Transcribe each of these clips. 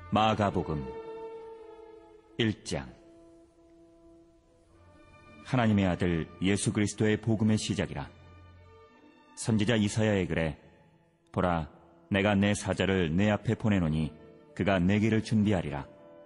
마가복음 1장. 하나님의 아들 예수 그리스도의 복음의 시작이라. 선지자 이사야의 글에 보라, 내가 내 사자를 내 앞에 보내노니 그가 내 길을 준비하리라.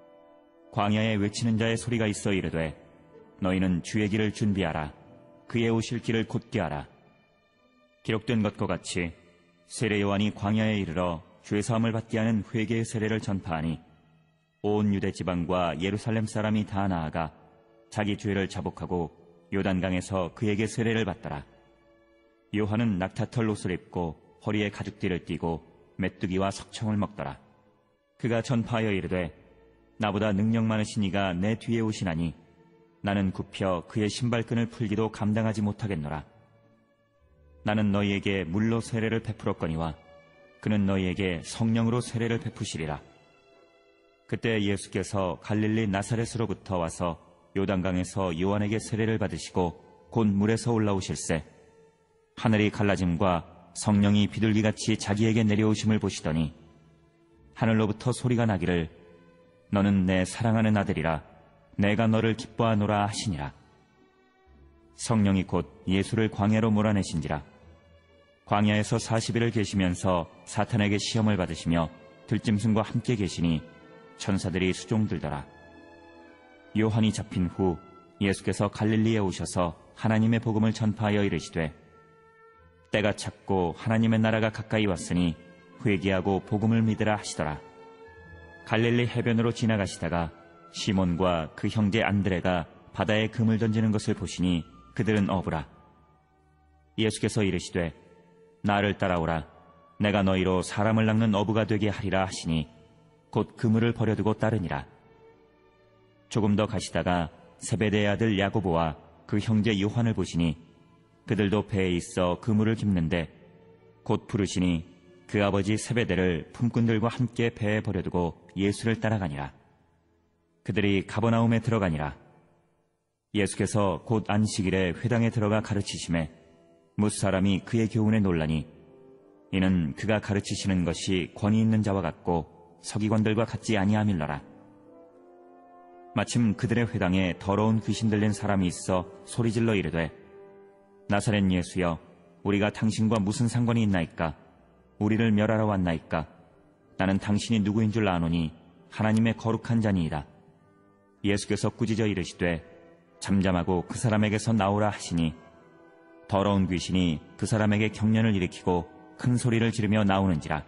광야에 외치는 자의 소리가 있어 이르되 너희는 주의 길을 준비하라. 그의 오실 길을 곧게 하라. 기록된 것과 같이 세례 요한이 광야에 이르러 죄사함을 받게 하는 회개의 세례를 전파하니 온 유대 지방과 예루살렘 사람이 다 나아가 자기 죄를 자복하고 요단강에서 그에게 세례를 받더라. 요한은 낙타털 옷을 입고 허리에 가죽띠를 띠고 메뚜기와 석청을 먹더라. 그가 전파하여 이르되 나보다 능력 많으신 이가 내 뒤에 오시나니 나는 굽혀 그의 신발끈을 풀기도 감당하지 못하겠노라. 나는 너희에게 물로 세례를 베풀었거니와 그는 너희에게 성령으로 세례를 베푸시리라. 그때 예수께서 갈릴리 나사렛으로부터 와서 요단강에서 요한에게 세례를 받으시고 곧 물에서 올라오실새 하늘이 갈라짐과 성령이 비둘기같이 자기에게 내려오심을 보시더니 하늘로부터 소리가 나기를 너는 내 사랑하는 아들이라 내가 너를 기뻐하노라 하시니라. 성령이 곧 예수를 광야로 몰아내신지라. 광야에서 40일을 계시면서 사탄에게 시험을 받으시며 들짐승과 함께 계시니 천사들이 수종들더라. 요한이 잡힌 후 예수께서 갈릴리에 오셔서 하나님의 복음을 전파하여 이르시되 때가 찼고 하나님의 나라가 가까이 왔으니 회개하고 복음을 믿으라 하시더라. 갈릴리 해변으로 지나가시다가 시몬과 그 형제 안드레가 바다에 금을 던지는 것을 보시니 그들은 어부라. 예수께서 이르시되 나를 따라오라. 내가 너희로 사람을 낚는 어부가 되게 하리라 하시니 곧 그물을 버려두고 따르니라. 조금 더 가시다가 세베대의 아들 야고보와 그 형제 요한을 보시니 그들도 배에 있어 그물을 깁는데 곧 부르시니 그 아버지 세베대를 품꾼들과 함께 배에 버려두고 예수를 따라가니라. 그들이 가버나움에 들어가니라. 예수께서 곧 안식일에 회당에 들어가 가르치심에 뭇사람이 그의 교훈에 놀라니 이는 그가 가르치시는 것이 권위 있는 자와 같고 서기관들과 같지 아니함일러라. 마침 그들의 회당에 더러운 귀신 들린 사람이 있어 소리질러 이르되 나사렛 예수여, 우리가 당신과 무슨 상관이 있나이까? 우리를 멸하러 왔나이까? 나는 당신이 누구인 줄 아노니 하나님의 거룩한 자니이다. 예수께서 꾸짖어 이르시되 잠잠하고 그 사람에게서 나오라 하시니 더러운 귀신이 그 사람에게 경련을 일으키고 큰 소리를 지르며 나오는지라.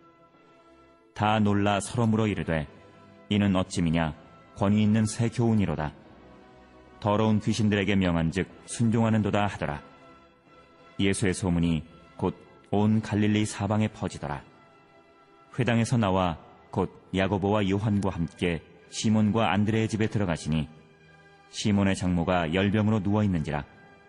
다 놀라 서로 물어 이르되 이는 어찌미냐? 권위 있는 새 교훈이로다. 더러운 귀신들에게 명한즉 순종하는도다 하더라. 예수의 소문이 곧 온 갈릴리 사방에 퍼지더라. 회당에서 나와 곧 야고보와 요한과 함께 시몬과 안드레의 집에 들어가시니 시몬의 장모가 열병으로 누워있는지라.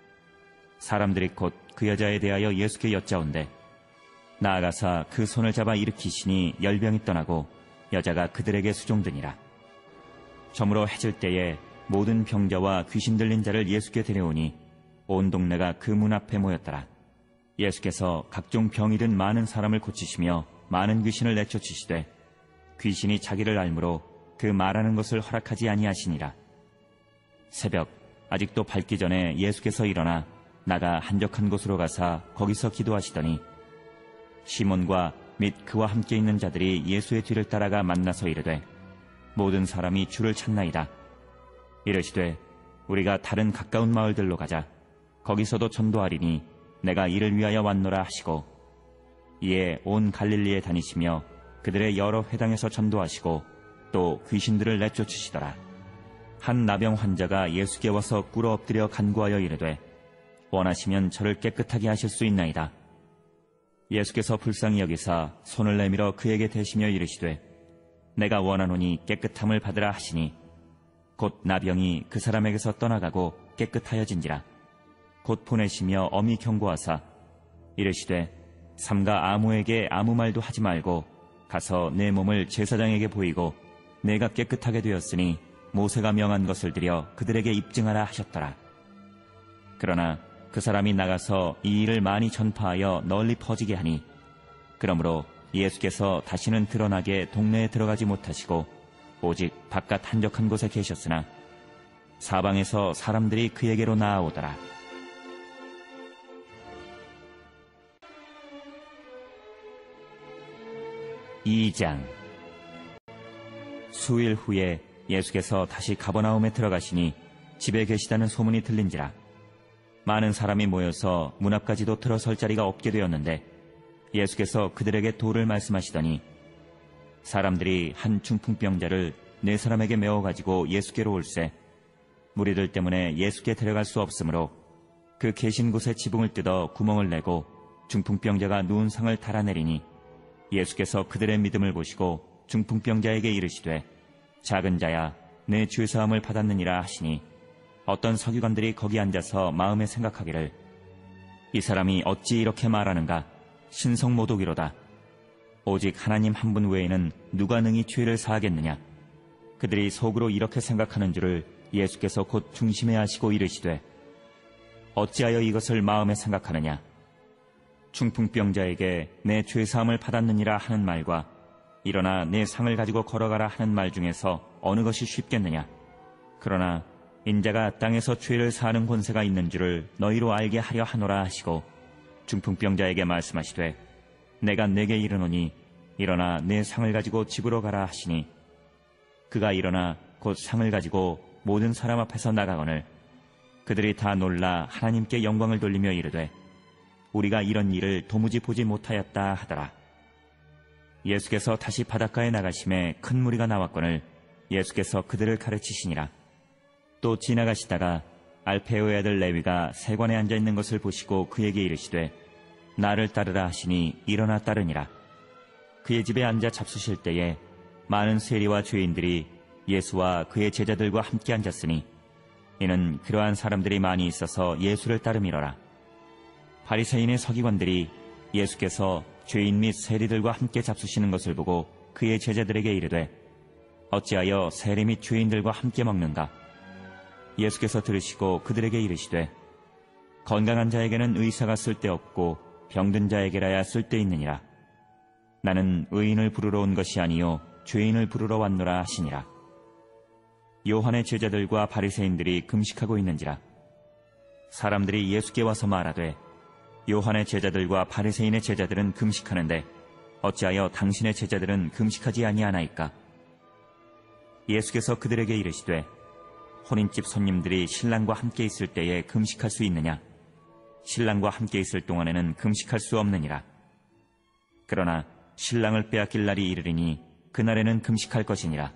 사람들이 곧 그 여자에 대하여 예수께 여짜온대 나아가사 그 손을 잡아 일으키시니 열병이 떠나고 여자가 그들에게 수종드니라. 저물어 해질 때에 모든 병자와 귀신 들린 자를 예수께 데려오니 온 동네가 그 문 앞에 모였더라. 예수께서 각종 병이 든 많은 사람을 고치시며 많은 귀신을 내쫓으시되 귀신이 자기를 알므로 그 말하는 것을 허락하지 아니하시니라. 새벽 아직도 밝기 전에 예수께서 일어나 나가 한적한 곳으로 가사 거기서 기도하시더니 시몬과 및 그와 함께 있는 자들이 예수의 뒤를 따라가 만나서 이르되 모든 사람이 주를 찾나이다. 이르시되 우리가 다른 가까운 마을들로 가자. 거기서도 전도하리니 내가 이를 위하여 왔노라 하시고 이에 온 갈릴리에 다니시며 그들의 여러 회당에서 전도하시고 또 귀신들을 내쫓으시더라. 한 나병 환자가 예수께 와서 꿇어 엎드려 간구하여 이르되 원하시면 저를 깨끗하게 하실 수 있나이다. 예수께서 불쌍히 여기사 손을 내밀어 그에게 대시며 이르시되 내가 원하노니 깨끗함을 받으라 하시니 곧 나병이 그 사람에게서 떠나가고 깨끗하여진지라. 곧 보내시며 엄히 경고하사 이르시되 삼가 아무에게 아무 말도 하지 말고 가서 내 몸을 제사장에게 보이고 내가 깨끗하게 되었으니 모세가 명한 것을 들여 그들에게 입증하라 하셨더라. 그러나 그 사람이 나가서 이 일을 많이 전파하여 널리 퍼지게 하니 그러므로 예수께서 다시는 드러나게 동네에 들어가지 못하시고 오직 바깥 한적한 곳에 계셨으나 사방에서 사람들이 그에게로 나아오더라. 이 장. 수일 후에 예수께서 다시 가버나움에 들어가시니 집에 계시다는 소문이 들린지라. 많은 사람이 모여서 문 앞까지도 들어설 자리가 없게 되었는데 예수께서 그들에게 도를 말씀하시더니 사람들이 한 중풍병자를 4사람에게 메워가지고 예수께로 올세 무리들 때문에 예수께 데려갈 수 없으므로 그 계신 곳에 지붕을 뜯어 구멍을 내고 중풍병자가 누운 상을 달아내리니 예수께서 그들의 믿음을 보시고 중풍병자에게 이르시되 작은 자야 내 죄사함을 받았느니라 하시니 어떤 서기관들이 거기 앉아서 마음에 생각하기를 이 사람이 어찌 이렇게 말하는가 신성모독이로다. 오직 하나님 한 분 외에는 누가 능히 죄를 사하겠느냐. 그들이 속으로 이렇게 생각하는 줄을 예수께서 곧 중심에 하시고 이르시되 어찌하여 이것을 마음에 생각하느냐. 중풍병자에게 내 죄사함을 받았느니라 하는 말과 일어나 내 상을 가지고 걸어가라 하는 말 중에서 어느 것이 쉽겠느냐. 그러나 인자가 땅에서 죄를 사하는 권세가 있는 줄을 너희로 알게 하려 하노라 하시고 중풍병자에게 말씀하시되 내가 네게 이르노니 일어나 내 상을 가지고 집으로 가라 하시니 그가 일어나 곧 상을 가지고 모든 사람 앞에서 나가거늘 그들이 다 놀라 하나님께 영광을 돌리며 이르되 우리가 이런 일을 도무지 보지 못하였다 하더라. 예수께서 다시 바닷가에 나가심에 큰 무리가 나왔거늘 예수께서 그들을 가르치시니라. 또 지나가시다가 알페오의 아들 레위가 세관에 앉아있는 것을 보시고 그에게 이르시되 나를 따르라 하시니 일어나 따르니라. 그의 집에 앉아 잡수실 때에 많은 세리와 죄인들이 예수와 그의 제자들과 함께 앉았으니 이는 그러한 사람들이 많이 있어서 예수를 따름이로라. 바리새인의 서기관들이 예수께서 죄인 및 세리들과 함께 잡수시는 것을 보고 그의 제자들에게 이르되 어찌하여 세리 및 죄인들과 함께 먹는가. 예수께서 들으시고 그들에게 이르시되 건강한 자에게는 의사가 쓸데없고 병든 자에게라야 쓸데있느니라. 나는 의인을 부르러 온 것이 아니요 죄인을 부르러 왔노라 하시니라. 요한의 제자들과 바리새인들이 금식하고 있는지라. 사람들이 예수께 와서 말하되 요한의 제자들과 바리새인의 제자들은 금식하는데 어찌하여 당신의 제자들은 금식하지 아니하나이까. 예수께서 그들에게 이르시되 혼인집 손님들이 신랑과 함께 있을 때에 금식할 수 있느냐. 신랑과 함께 있을 동안에는 금식할 수 없느니라. 그러나 신랑을 빼앗길 날이 이르리니 그날에는 금식할 것이니라.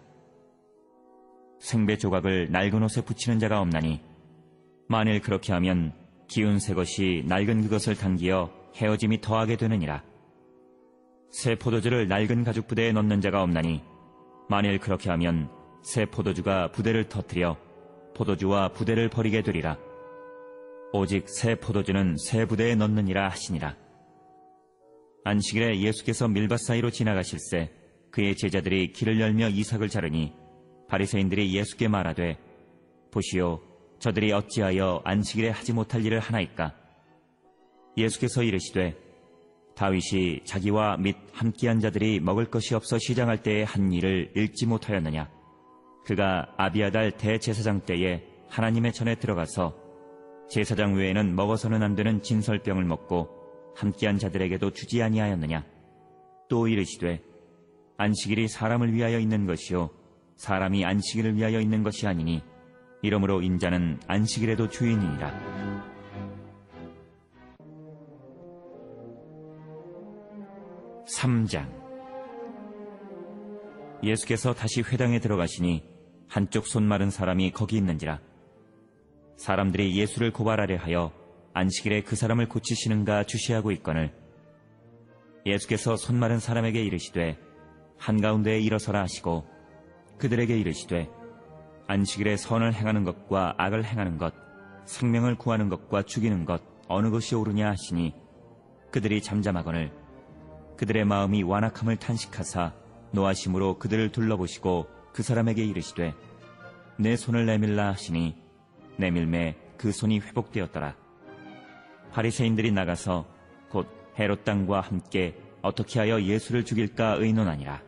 생배 조각을 낡은 옷에 붙이는 자가 없나니 만일 그렇게 하면 기운 새 것이 낡은 그것을 당기어 헤어짐이 더하게 되느니라. 새 포도주를 낡은 가죽 부대에 넣는 자가 없나니 만일 그렇게 하면 새 포도주가 부대를 터뜨려 포도주와 부대를 버리게 되리라. 오직 새 포도주는 새 부대에 넣느니라 하시니라. 안식일에 예수께서 밀밭 사이로 지나가실새 그의 제자들이 길을 열며 이삭을 자르니 바리새인들이 예수께 말하되 보시오 저들이 어찌하여 안식일에 하지 못할 일을 하나이까. 예수께서 이르시되 다윗이 자기와 및 함께한 자들이 먹을 것이 없어 시장할 때에 한 일을 읽지 못하였느냐. 그가 아비아달 대제사장 때에 하나님의 전에 들어가서 제사장 외에는 먹어서는 안 되는 진설병을 먹고 함께한 자들에게도 주지 아니하였느냐. 또 이르시되 안식일이 사람을 위하여 있는 것이요 사람이 안식일을 위하여 있는 것이 아니니 이러므로 인자는 안식일에도 주인이니라. (3장) 예수께서 다시 회당에 들어가시니 한쪽 손 마른 사람이 거기 있는지라. 사람들이 예수를 고발하려 하여 안식일에 그 사람을 고치시는가 주시하고 있거늘 예수께서 손 마른 사람에게 이르시되 한가운데에 일어서라 하시고 그들에게 이르시되 안식일에 선을 행하는 것과 악을 행하는 것, 생명을 구하는 것과 죽이는 것 어느 것이 옳으냐 하시니 그들이 잠잠하거늘 그들의 마음이 완악함을 탄식하사 노하심으로 그들을 둘러보시고 그 사람에게 이르시되 내 손을 내밀라 하시니 내밀매 그 손이 회복되었더라. 바리새인들이 나가서 곧 헤롯 당과 함께 어떻게 하여 예수를 죽일까 의논하니라.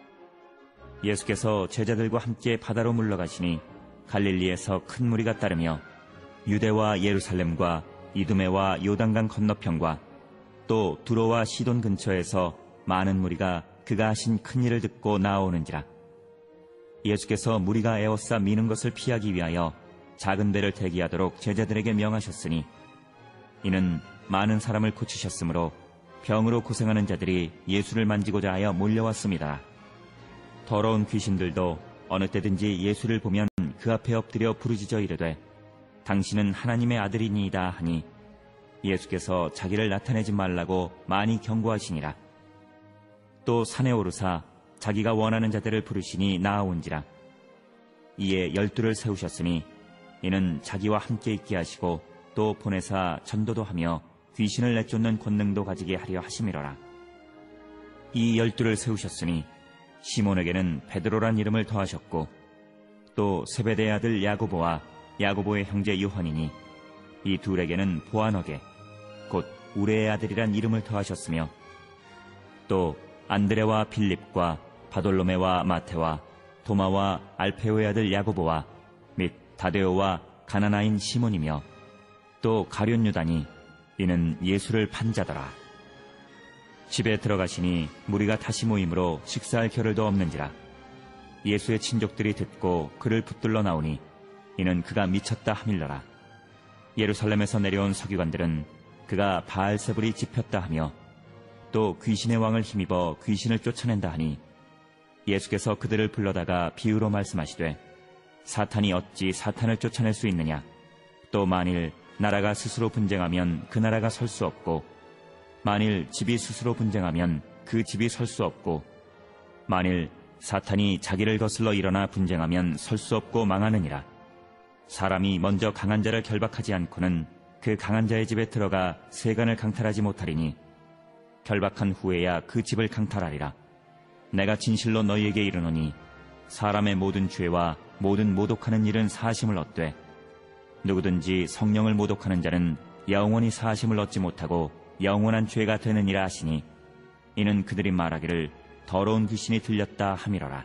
예수께서 제자들과 함께 바다로 물러가시니 갈릴리에서 큰 무리가 따르며 유대와 예루살렘과 이두메와 요단강 건너편과 또 두로와 시돈 근처에서 많은 무리가 그가 하신 큰 일을 듣고 나아오는지라. 예수께서 무리가 에워싸 미는 것을 피하기 위하여 작은 배를 대기하도록 제자들에게 명하셨으니 이는 많은 사람을 고치셨으므로 병으로 고생하는 자들이 예수를 만지고자 하여 몰려왔습니다. 더러운 귀신들도 어느 때든지 예수를 보면 그 앞에 엎드려 부르짖어 이르되 당신은 하나님의 아들이니이다 하니 예수께서 자기를 나타내지 말라고 많이 경고하시니라. 또 산에 오르사 자기가 원하는 자들을 부르시니 나아온지라. 이에 12를 세우셨으니 이는 자기와 함께 있게 하시고 또 보내사 전도도 하며 귀신을 내쫓는 권능도 가지게 하려 하심이로라. 이 12를 세우셨으니 시몬에게는 베드로란 이름을 더하셨고 또 세베대의 아들 야고보와 야고보의 형제 요한이니 이 둘에게는 보아너게 곧 우레의 아들이란 이름을 더하셨으며 또 안드레와 빌립과 바돌로메와 마테와 도마와 알페오의 아들 야고보와 및 다데오와 가나나인 시몬이며 또 가룟 유다니 이는 예수를 판 자더라. 집에 들어가시니 무리가 다시 모이므로 식사할 겨를도 없는지라. 예수의 친족들이 듣고 그를 붙들러 나오니 이는 그가 미쳤다 하밀러라. 예루살렘에서 내려온 서기관들은 그가 바알세불이 집혔다 하며 또 귀신의 왕을 힘입어 귀신을 쫓아낸다 하니 예수께서 그들을 불러다가 비유로 말씀하시되 사탄이 어찌 사탄을 쫓아낼 수 있느냐. 또 만일 나라가 스스로 분쟁하면 그 나라가 설 수 없고 만일 집이 스스로 분쟁하면 그 집이 설 수 없고 만일 사탄이 자기를 거슬러 일어나 분쟁하면 설 수 없고 망하느니라. 사람이 먼저 강한 자를 결박하지 않고는 그 강한 자의 집에 들어가 세간을 강탈하지 못하리니 결박한 후에야 그 집을 강탈하리라. 내가 진실로 너희에게 이르노니 사람의 모든 죄와 모든 모독하는 일은 사하심을 얻되 누구든지 성령을 모독하는 자는 영원히 사하심을 얻지 못하고 영원한 죄가 되느니라 하시니 이는 그들이 말하기를 더러운 귀신이 들렸다 함이로라.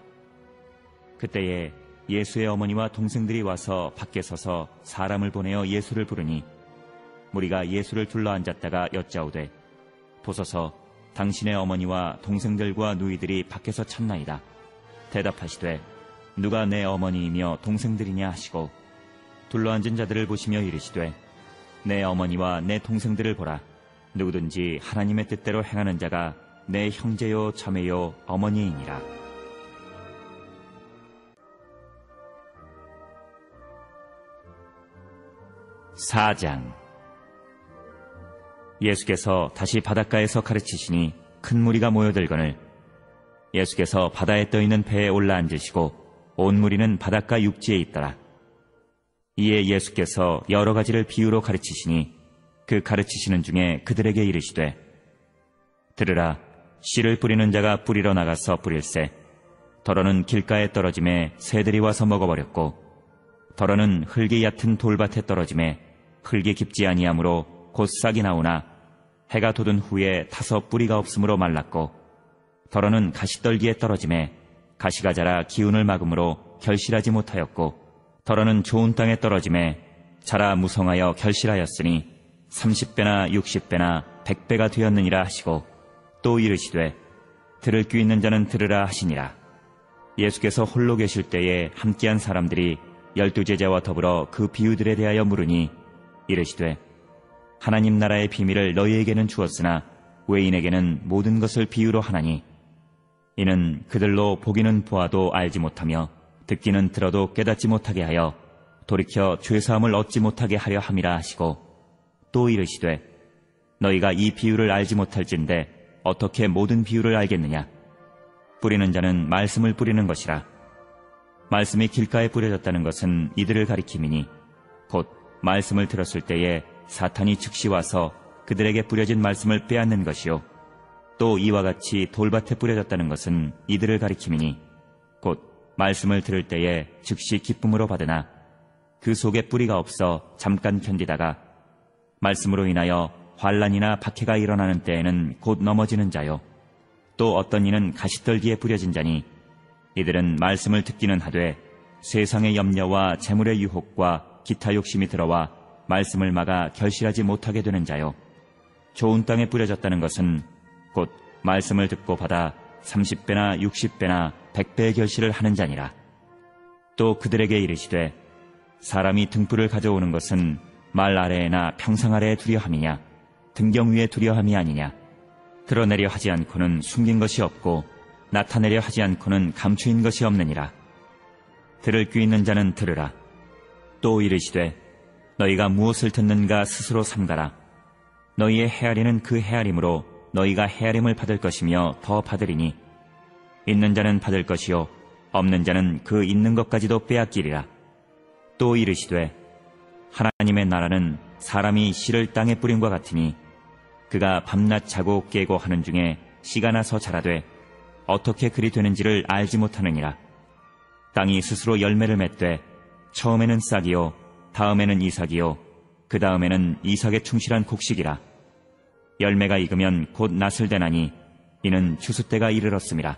그때에 예수의 어머니와 동생들이 와서 밖에 서서 사람을 보내어 예수를 부르니 무리가 예수를 둘러앉았다가 여짜오되 보소서 당신의 어머니와 동생들과 누이들이 밖에서 찾나이다. 대답하시되 누가 내 어머니이며 동생들이냐 하시고 둘러앉은 자들을 보시며 이르시되 내 어머니와 내 동생들을 보라. 누구든지 하나님의 뜻대로 행하는 자가 내 형제요 자매요 어머니이니라. 사장. 예수께서 다시 바닷가에서 가르치시니 큰 무리가 모여들거늘 예수께서 바다에 떠있는 배에 올라앉으시고 온 무리는 바닷가 육지에 있더라. 이에 예수께서 여러 가지를 비유로 가르치시니 그 가르치시는 중에 그들에게 이르시되 들으라. 씨를 뿌리는 자가 뿌리러 나가서 뿌릴새 덜어는 길가에 떨어짐에 새들이 와서 먹어버렸고 덜어는 흙이 얕은 돌밭에 떨어짐에 흙이 깊지 아니하므로 곧 싹이 나오나 해가 돋은 후에 타서 뿌리가 없으므로 말랐고 덜어는 가시떨기에 떨어짐에 가시가 자라 기운을 막음으로 결실하지 못하였고 덜어는 좋은 땅에 떨어짐에 자라 무성하여 결실하였으니 30배나 60배나 100배가 되었느니라 하시고 또 이르시되 들을 귀 있는 자는 들으라 하시니라. 예수께서 홀로 계실 때에 함께한 사람들이 12제자와 더불어 그 비유들에 대하여 물으니 이르시되 하나님 나라의 비밀을 너희에게는 주었으나 외인에게는 모든 것을 비유로 하나니 이는 그들로 보기는 보아도 알지 못하며 듣기는 들어도 깨닫지 못하게 하여 돌이켜 죄사함을 얻지 못하게 하려 함이라 하시고 또 이르시되 너희가 이 비유를 알지 못할진대 어떻게 모든 비유를 알겠느냐. 뿌리는 자는 말씀을 뿌리는 것이라. 말씀이 길가에 뿌려졌다는 것은 이들을 가리킴이니 곧 말씀을 들었을 때에 사탄이 즉시 와서 그들에게 뿌려진 말씀을 빼앗는 것이요 또 이와 같이 돌밭에 뿌려졌다는 것은 이들을 가리킴이니 곧 말씀을 들을 때에 즉시 기쁨으로 받으나 그 속에 뿌리가 없어 잠깐 견디다가 말씀으로 인하여 환난이나 박해가 일어나는 때에는 곧 넘어지는 자요 또 어떤 이는 가시떨기에 뿌려진 자니 이들은 말씀을 듣기는 하되 세상의 염려와 재물의 유혹과 기타 욕심이 들어와 말씀을 막아 결실하지 못하게 되는 자요. 좋은 땅에 뿌려졌다는 것은 곧 말씀을 듣고 받아 30배나 60배나 100배의 결실을 하는 자니라. 또 그들에게 이르시되 사람이 등불을 가져오는 것은 말 아래에나 평상 아래에 두려함이냐 등경 위에 두려함이 아니냐. 드러내려 하지 않고는 숨긴 것이 없고 나타내려 하지 않고는 감추인 것이 없느니라. 들을 귀 있는 자는 들으라. 또 이르시되 너희가 무엇을 듣는가 스스로 삼가라. 너희의 헤아리는 그 헤아림으로 너희가 헤아림을 받을 것이며 더 받으리니 있는 자는 받을 것이요 없는 자는 그 있는 것까지도 빼앗기리라. 또 이르시되 하나님의 나라는 사람이 씨를 땅에 뿌린과 같으니 그가 밤낮 자고 깨고 하는 중에 씨가 나서 자라되 어떻게 그리 되는지를 알지 못하느니라. 땅이 스스로 열매를 맺되 처음에는 싹이요 다음에는 이삭이요 그 다음에는 이삭에 충실한 곡식이라. 열매가 익으면 곧 낫을 대나니 이는 추수 때가 이르렀음이라.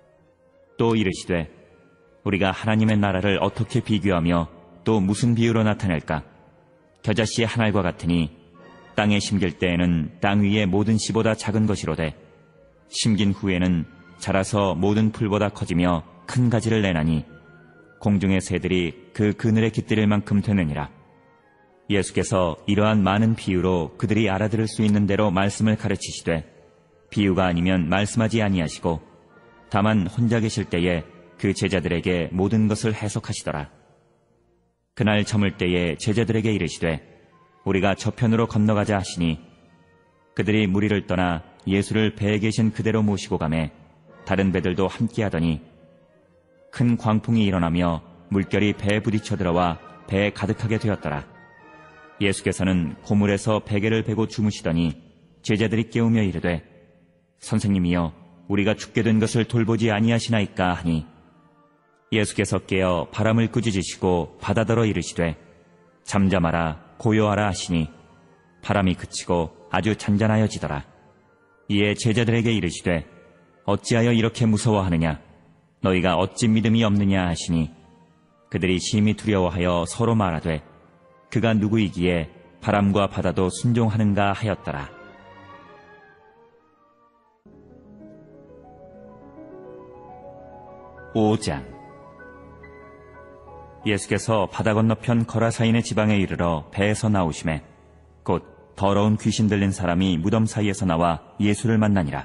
또 이르시되 우리가 하나님의 나라를 어떻게 비교하며 또 무슨 비유로 나타낼까? 겨자씨의 한 알과 같으니 땅에 심길 때에는 땅 위의 모든 씨보다 작은 것이로되 심긴 후에는 자라서 모든 풀보다 커지며 큰 가지를 내나니 공중의 새들이 그 그늘에 깃들일 만큼 되느니라. 예수께서 이러한 많은 비유로 그들이 알아들을 수 있는 대로 말씀을 가르치시되 비유가 아니면 말씀하지 아니하시고 다만 혼자 계실 때에 그 제자들에게 모든 것을 해석하시더라. 그날 저물 때에 제자들에게 이르시되 우리가 저편으로 건너가자 하시니 그들이 무리를 떠나 예수를 배에 계신 그대로 모시고 가매 다른 배들도 함께하더니 큰 광풍이 일어나며 물결이 배에 부딪혀 들어와 배에 가득하게 되었더라. 예수께서는 고물에서 베개를 베고 주무시더니 제자들이 깨우며 이르되 선생님이여 우리가 죽게 된 것을 돌보지 아니하시나이까 하니 예수께서 깨어 바람을 꾸짖으시고 바다더러 이르시되 잠잠하라 고요하라 하시니 바람이 그치고 아주 잔잔하여지더라. 이에 제자들에게 이르시되 어찌하여 이렇게 무서워하느냐 너희가 어찌 믿음이 없느냐 하시니 그들이 심히 두려워하여 서로 말하되 그가 누구이기에 바람과 바다도 순종하는가 하였더라. (5장) 예수께서 바다 건너편 거라사인의 지방에 이르러 배에서 나오심에 곧 더러운 귀신 들린 사람이 무덤 사이에서 나와 예수를 만나니라.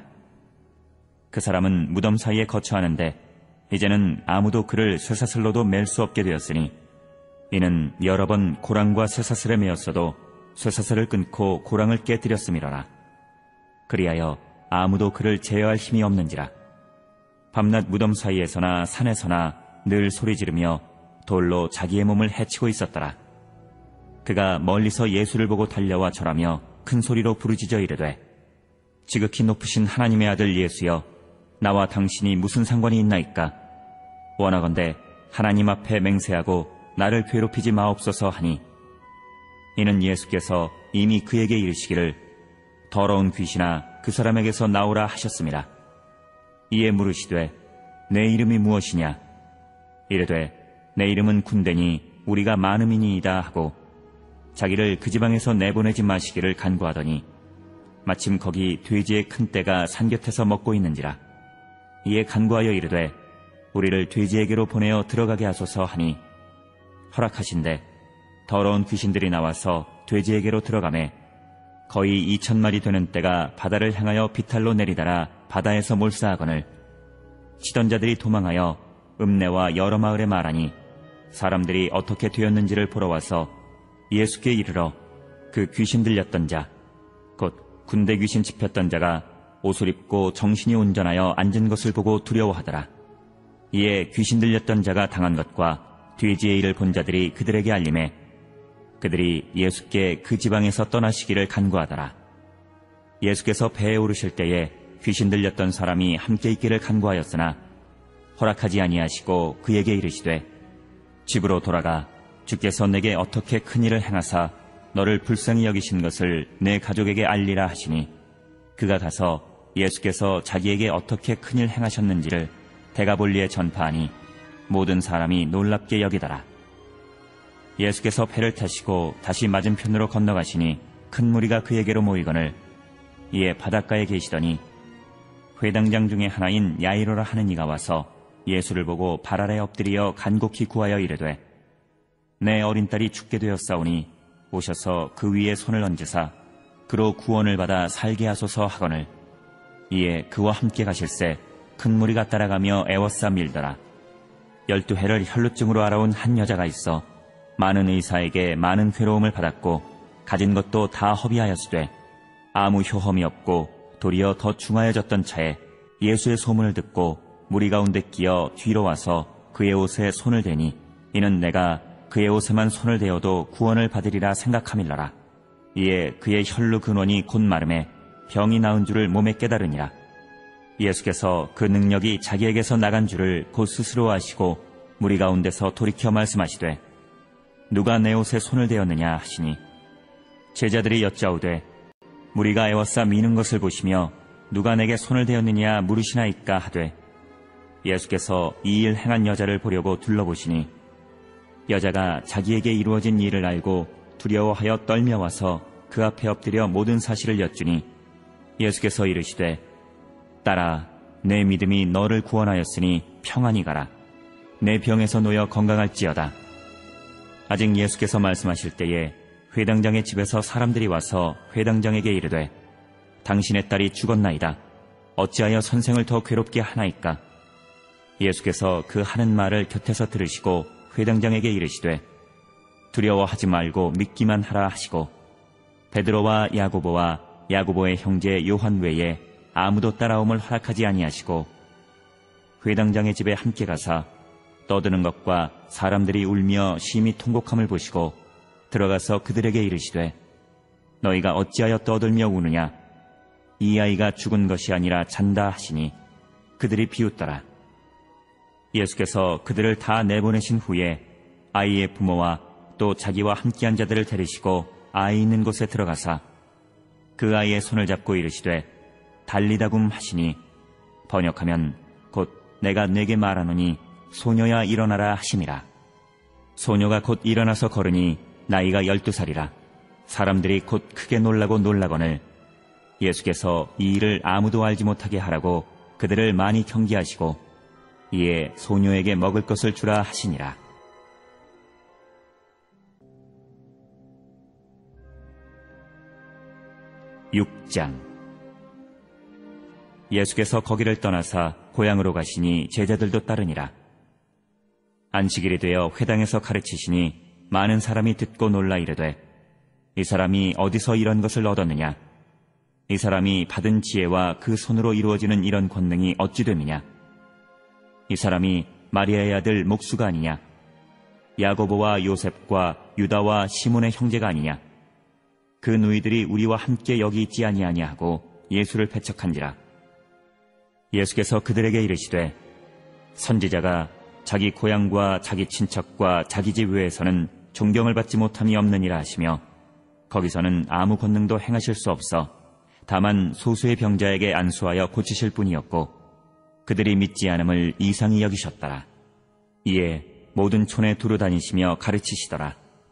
그 사람은 무덤 사이에 거처하는데 이제는 아무도 그를 쇠사슬로도 맬 수 없게 되었으니 이는 여러 번 고랑과 쇠사슬에 매었어도 쇠사슬을 끊고 고랑을 깨뜨렸음이로라. 그리하여 아무도 그를 제어할 힘이 없는지라. 밤낮 무덤 사이에서나 산에서나 늘 소리 지르며 돌로 자기의 몸을 해치고 있었더라. 그가 멀리서 예수를 보고 달려와 절하며 큰 소리로 부르짖어 이르되 지극히 높으신 하나님의 아들 예수여 나와 당신이 무슨 상관이 있나이까? 원하건대 하나님 앞에 맹세하고 나를 괴롭히지 마옵소서 하니 이는 예수께서 이미 그에게 이르시기를 더러운 귀신아 그 사람에게서 나오라 하셨습니다. 이에 물으시되 내 이름이 무엇이냐? 이르되 내 이름은 군대니 우리가 많음이니이다 하고 자기를 그 지방에서 내보내지 마시기를 간구하더니 마침 거기 돼지의 큰 떼가 산 곁에서 먹고 있는지라. 이에 간구하여 이르되 우리를 돼지에게로 보내어 들어가게 하소서 하니 허락하신대 더러운 귀신들이 나와서 돼지에게로 들어가매 거의 2,000마리 되는 떼가 바다를 향하여 비탈로 내리다라 바다에서 몰사하거늘 치던 자들이 도망하여 읍내와 여러 마을에 말하니 사람들이 어떻게 되었는지를 보러 와서 예수께 이르러 그 귀신 들렸던 자 곧 군대 귀신 집혔던 자가 옷을 입고 정신이 온전하여 앉은 것을 보고 두려워하더라. 이에 귀신 들렸던 자가 당한 것과 돼지의 일을 본 자들이 그들에게 알림해 그들이 예수께 그 지방에서 떠나시기를 간구하더라. 예수께서 배에 오르실 때에 귀신 들렸던 사람이 함께 있기를 간구하였으나 허락하지 아니하시고 그에게 이르시되 집으로 돌아가 주께서 내게 어떻게 큰 일을 행하사 너를 불쌍히 여기신 것을 내 가족에게 알리라 하시니 그가 가서 예수께서 자기에게 어떻게 큰일 행하셨는지를 데가볼리에 전파하니 모든 사람이 놀랍게 여기더라. 예수께서 배를 타시고 다시 맞은편으로 건너가시니 큰 무리가 그에게로 모이거늘 이에 바닷가에 계시더니 회당장 중에 하나인 야이로라 하는 이가 와서 예수를 보고 발 아래 엎드리어 간곡히 구하여 이르되 내 어린 딸이 죽게 되었사오니 오셔서 그 위에 손을 얹으사 그로 구원을 받아 살게 하소서 하거늘 이에 그와 함께 가실새 큰 무리가 따라가며 애워싸 밀더라. 12해를 혈루증으로 알아온 한 여자가 있어 많은 의사에게 많은 괴로움을 받았고 가진 것도 다 허비하였으되 아무 효험이 없고 도리어 더 중하여졌던 차에 예수의 소문을 듣고 무리 가운데 끼어 뒤로 와서 그의 옷에 손을 대니 이는 내가 그의 옷에만 손을 대어도 구원을 받으리라 생각함일러라. 이에 그의 혈루 근원이 곧 마름에 병이 나은 줄을 몸에 깨달으니라. 예수께서 그 능력이 자기에게서 나간 줄을 곧 스스로 아시고 무리 가운데서 돌이켜 말씀하시되 누가 내 옷에 손을 대었느냐 하시니 제자들이 여짜오되 무리가 애워싸 미는 것을 보시며 누가 내게 손을 대었느냐 물으시나이까 하되 예수께서 이 일 행한 여자를 보려고 둘러보시니 여자가 자기에게 이루어진 일을 알고 두려워하여 떨며 와서 그 앞에 엎드려 모든 사실을 여쭈니 예수께서 이르시되 딸아 내 믿음이 너를 구원하였으니 평안히 가라. 내 병에서 놓여 건강할지어다. 아직 예수께서 말씀하실 때에 회당장의 집에서 사람들이 와서 회당장에게 이르되 당신의 딸이 죽었나이다. 어찌하여 선생을 더 괴롭게 하나이까? 예수께서 그 하는 말을 곁에서 들으시고 회당장에게 이르시되 두려워하지 말고 믿기만 하라 하시고 베드로와 야고보와 야고보의 형제 요한 외에 아무도 따라옴을 허락하지 아니하시고 회당장의 집에 함께 가사 떠드는 것과 사람들이 울며 심히 통곡함을 보시고 들어가서 그들에게 이르시되 너희가 어찌하여 떠들며 우느냐? 이 아이가 죽은 것이 아니라 잔다 하시니 그들이 비웃더라. 예수께서 그들을 다 내보내신 후에 아이의 부모와 또 자기와 함께한 자들을 데리시고 아이 있는 곳에 들어가사 그 아이의 손을 잡고 이르시되 달리다굼 하시니 번역하면 곧 내가 네게 말하노니 소녀야 일어나라 하심이라. 소녀가 곧 일어나서 걸으니 나이가 12살이라. 사람들이 곧 크게 놀라고 놀라거늘 예수께서 이 일을 아무도 알지 못하게 하라고 그들을 많이 경계하시고 이에 소녀에게 먹을 것을 주라 하시니라. (6장) 예수께서 거기를 떠나사 고향으로 가시니 제자들도 따르니라. 안식일이 되어 회당에서 가르치시니 많은 사람이 듣고 놀라 이르되 이 사람이 어디서 이런 것을 얻었느냐? 이 사람이 받은 지혜와 그 손으로 이루어지는 이런 권능이 어찌 됨이냐? 이 사람이 마리아의 아들 목수가 아니냐? 야고보와 요셉과 유다와 시몬의 형제가 아니냐? 그 누이들이 우리와 함께 여기 있지 아니하냐 하고 예수를 배척한지라. 예수께서 그들에게 이르시되 선지자가 자기 고향과 자기 친척과 자기 집 외에서는 존경을 받지 못함이 없느니라 하시며 거기서는 아무 권능도 행하실 수 없어 다만 소수의 병자에게 안수하여 고치실 뿐이었고 그들이 믿지 않음을 이상히 여기셨더라. 이에 모든 촌에 두루 다니시며 가르치시더라.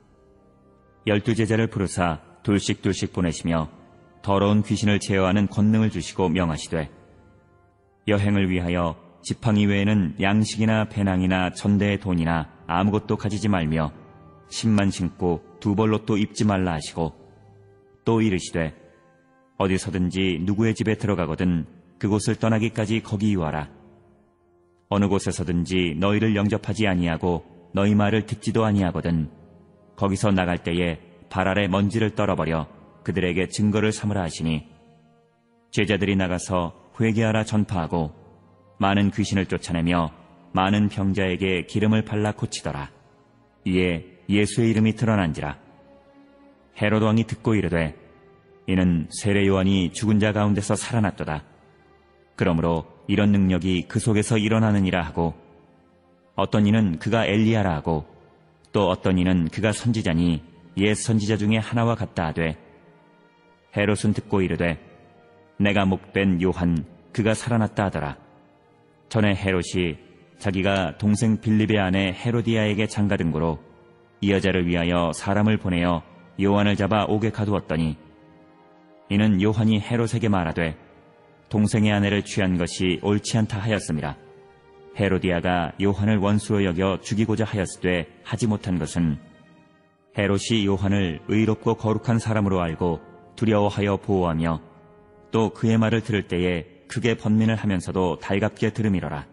12제자를 부르사 둘씩 보내시며 더러운 귀신을 제어하는 권능을 주시고 명하시되 여행을 위하여 지팡이 외에는 양식이나 배낭이나 전대의 돈이나 아무것도 가지지 말며 신만 신고 두 벌로 입지 말라 하시고 또 이르시되 어디서든지 누구의 집에 들어가거든 그곳을 떠나기까지 거기 유하라. 어느 곳에서든지 너희를 영접하지 아니하고 너희 말을 듣지도 아니하거든 거기서 나갈 때에 발 아래 먼지를 떨어버려 그들에게 증거를 삼으라 하시니 제자들이 나가서 회개하라 전파하고 많은 귀신을 쫓아내며 많은 병자에게 기름을 발라 고치더라. 이에 예수의 이름이 드러난지라. 헤롯 왕이 듣고 이르되 이는 세례 요한이 죽은 자 가운데서 살아났도다. 그러므로 이런 능력이 그 속에서 일어나느니라 하고 어떤 이는 그가 엘리야라 하고 또 어떤 이는 그가 선지자니 옛 선지자 중에 하나와 같다 하되 헤롯은 듣고 이르되 내가 목벤 요한 그가 살아났다 하더라. 전에 헤롯이 자기가 동생 빌립의 아내 헤로디아에게 장가든 고로 이 여자를 위하여 사람을 보내어 요한을 잡아 옥에 가두었더니 이는 요한이 헤롯에게 말하되 동생의 아내를 취한 것이 옳지 않다 하였습니다. 헤로디아가 요한을 원수로 여겨 죽이고자 하였으되 하지 못한 것은 헤롯이 요한을 의롭고 거룩한 사람으로 알고 두려워하여 보호하며 또 그의 말을 들을 때에 크게 번민을 하면서도 달갑게 들음이러라.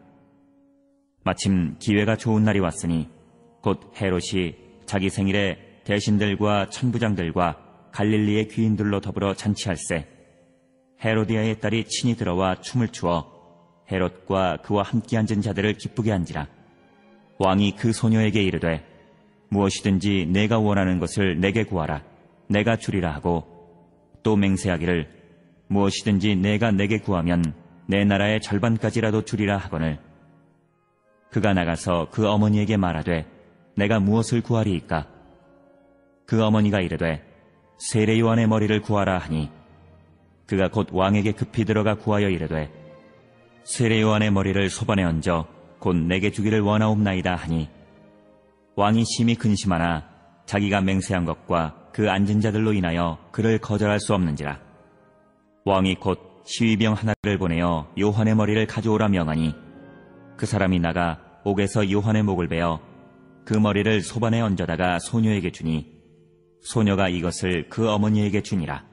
마침 기회가 좋은 날이 왔으니 곧 헤롯이 자기 생일에 대신들과 천부장들과 갈릴리의 귀인들로 더불어 잔치할세 헤로디아의 딸이 친히 들어와 춤을 추어 헤롯과 그와 함께 앉은 자들을 기쁘게 한지라. 왕이 그 소녀에게 이르되 무엇이든지 내가 원하는 것을 내게 구하라 내가 주리라 하고 또 맹세하기를 무엇이든지 내가 내게 구하면 내 나라의 절반까지라도 주리라 하거늘 그가 나가서 그 어머니에게 말하되 내가 무엇을 구하리이까? 그 어머니가 이르되 세례 요한의 머리를 구하라 하니 그가 곧 왕에게 급히 들어가 구하여 이르되 세례 요한의 머리를 소반에 얹어 곧 내게 주기를 원하옵나이다 하니 왕이 심히 근심하나 자기가 맹세한 것과 그 앉은 자들로 인하여 그를 거절할 수 없는지라. 왕이 곧 시위병 하나를 보내어 요한의 머리를 가져오라 명하니 그 사람이 나가 옥에서 요한의 목을 베어 그 머리를 소반에 얹어다가 소녀에게 주니 소녀가 이것을 그 어머니에게 주니라.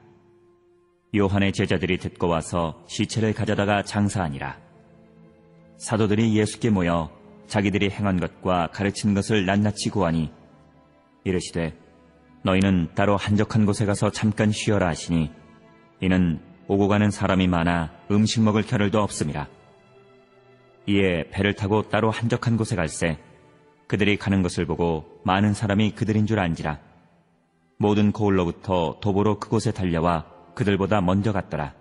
요한의 제자들이 듣고 와서 시체를 가져다가 장사하니라. 사도들이 예수께 모여 자기들이 행한 것과 가르친 것을 낱낱이 고하니 이르시되 너희는 따로 한적한 곳에 가서 잠깐 쉬어라 하시니 이는 오고 가는 사람이 많아 음식 먹을 겨를도 없음이라. 이에 배를 타고 따로 한적한 곳에 갈새 그들이 가는 것을 보고 많은 사람이 그들인 줄 안지라. 모든 고을로부터 도보로 그곳에 달려와 그들보다 먼저 갔더라.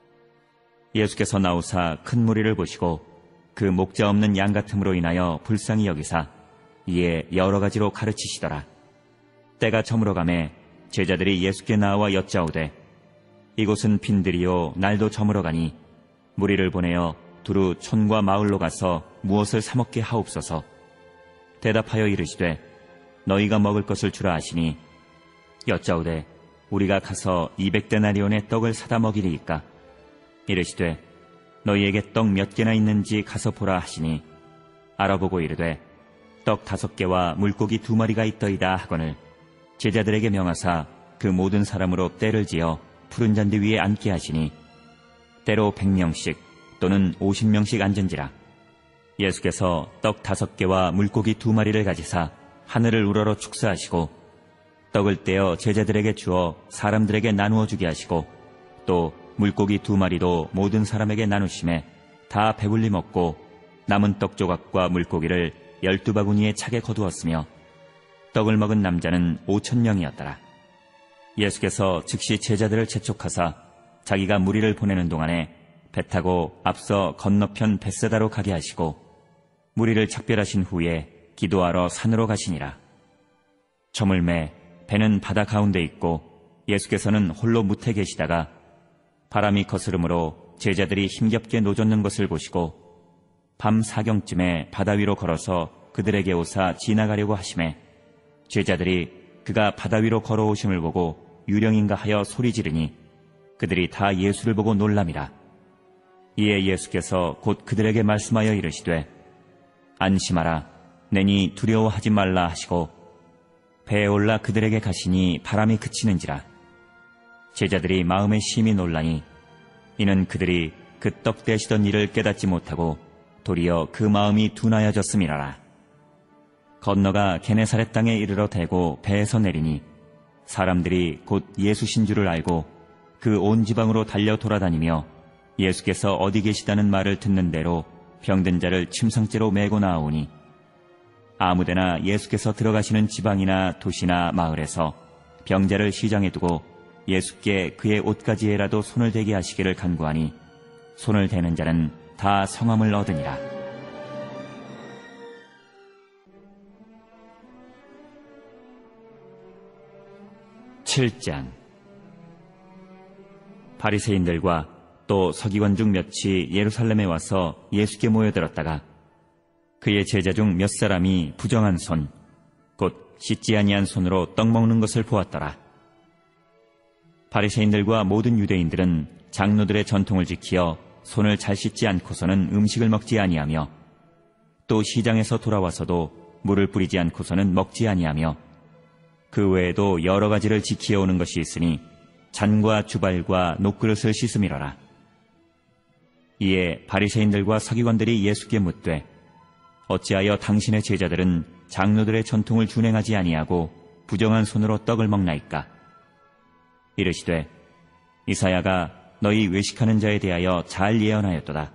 예수께서 나오사 큰 무리를 보시고 그 목자 없는 양 같음으로 인하여 불쌍히 여기사 이에 여러 가지로 가르치시더라. 때가 저물어가매 제자들이 예수께 나와 여짜오되 이곳은 빈들이요 날도 저물어가니 무리를 보내어 두루 촌과 마을로 가서 무엇을 사 먹게 하옵소서. 대답하여 이르시되 너희가 먹을 것을 주라 하시니 여짜오되 우리가 가서 200데나리온의 떡을 사다 먹이리이까? 이르시되 너희에게 떡 몇 개나 있는지 가서 보라 하시니 알아보고 이르되 떡 5개와 물고기 2마리가 있더이다 하거늘 제자들에게 명하사 그 모든 사람으로 때를 지어 푸른 잔디 위에 앉게 하시니 때로 100명씩 또는 50명씩 앉은지라. 예수께서 떡 5개와 물고기 2마리를 가지사 하늘을 우러러 축사하시고 떡을 떼어 제자들에게 주어 사람들에게 나누어 주게 하시고 또 물고기 2마리도 모든 사람에게 나누심에 다 배불리 먹고 남은 떡 조각과 물고기를 12바구니에 차게 거두었으며 떡을 먹은 남자는 5,000명이었더라. 예수께서 즉시 제자들을 재촉하사 자기가 무리를 보내는 동안에 배 타고 앞서 건너편 벳세다로 가게 하시고 무리를 작별하신 후에 기도하러 산으로 가시니라. 저물매 배는 바다 가운데 있고 예수께서는 홀로 무태 계시다가 바람이 거스름으로 제자들이 힘겹게 노젓는 것을 보시고 밤 4경쯤에 바다 위로 걸어서 그들에게 오사 지나가려고 하심에 제자들이 그가 바다 위로 걸어오심을 보고 유령인가 하여 소리 지르니 그들이 다 예수를 보고 놀람이라. 이에 예수께서 곧 그들에게 말씀하여 이르시되 안심하라 내니 두려워하지 말라 하시고 배에 올라 그들에게 가시니 바람이 그치는지라. 제자들이 마음에 심히 놀라니 이는 그들이 그 떡 떼시던 일을 깨닫지 못하고 도리어 그 마음이 둔하여졌음이라라. 건너가 게네사렛 땅에 이르러 대고 배에서 내리니 사람들이 곧 예수신 줄을 알고 그 온 지방으로 달려 돌아다니며 예수께서 어디 계시다는 말을 듣는 대로 병든 자를 침상째로 메고 나아오니 아무데나 예수께서 들어가시는 지방이나 도시나 마을에서 병자를 시장에 두고 예수께 그의 옷가지에라도 손을 대게 하시기를 간구하니 손을 대는 자는 다 성함을 얻으니라. (7장) 바리새인들과 또 서기관 중 몇이 예루살렘에 와서 예수께 모여들었다가 그의 제자 중 몇 사람이 부정한 손, 곧 씻지 아니한 손으로 떡 먹는 것을 보았더라. 바리새인들과 모든 유대인들은 장로들의 전통을 지키어 손을 잘 씻지 않고서는 음식을 먹지 아니하며 또 시장에서 돌아와서도 물을 뿌리지 않고서는 먹지 아니하며 그 외에도 여러 가지를 지키어 오는 것이 있으니 잔과 주발과 녹그릇을 씻음이로라. 이에 바리새인들과 서기관들이 예수께 묻되 어찌하여 당신의 제자들은 장로들의 전통을 준행하지 아니하고 부정한 손으로 떡을 먹나이까? 이르시되 이사야가 너희 외식하는 자에 대하여 잘 예언하였도다.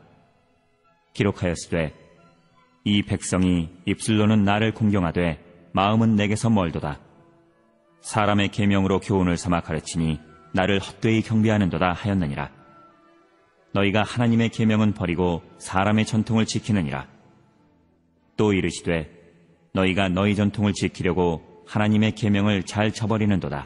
기록하였으되 이 백성이 입술로는 나를 공경하되 마음은 내게서 멀도다. 사람의 계명으로 교훈을 삼아 가르치니 나를 헛되이 경배하는도다 하였느니라. 너희가 하나님의 계명은 버리고 사람의 전통을 지키느니라. 또 이르시되 너희가 너희 전통을 지키려고 하나님의 계명을 잘 저버리는도다.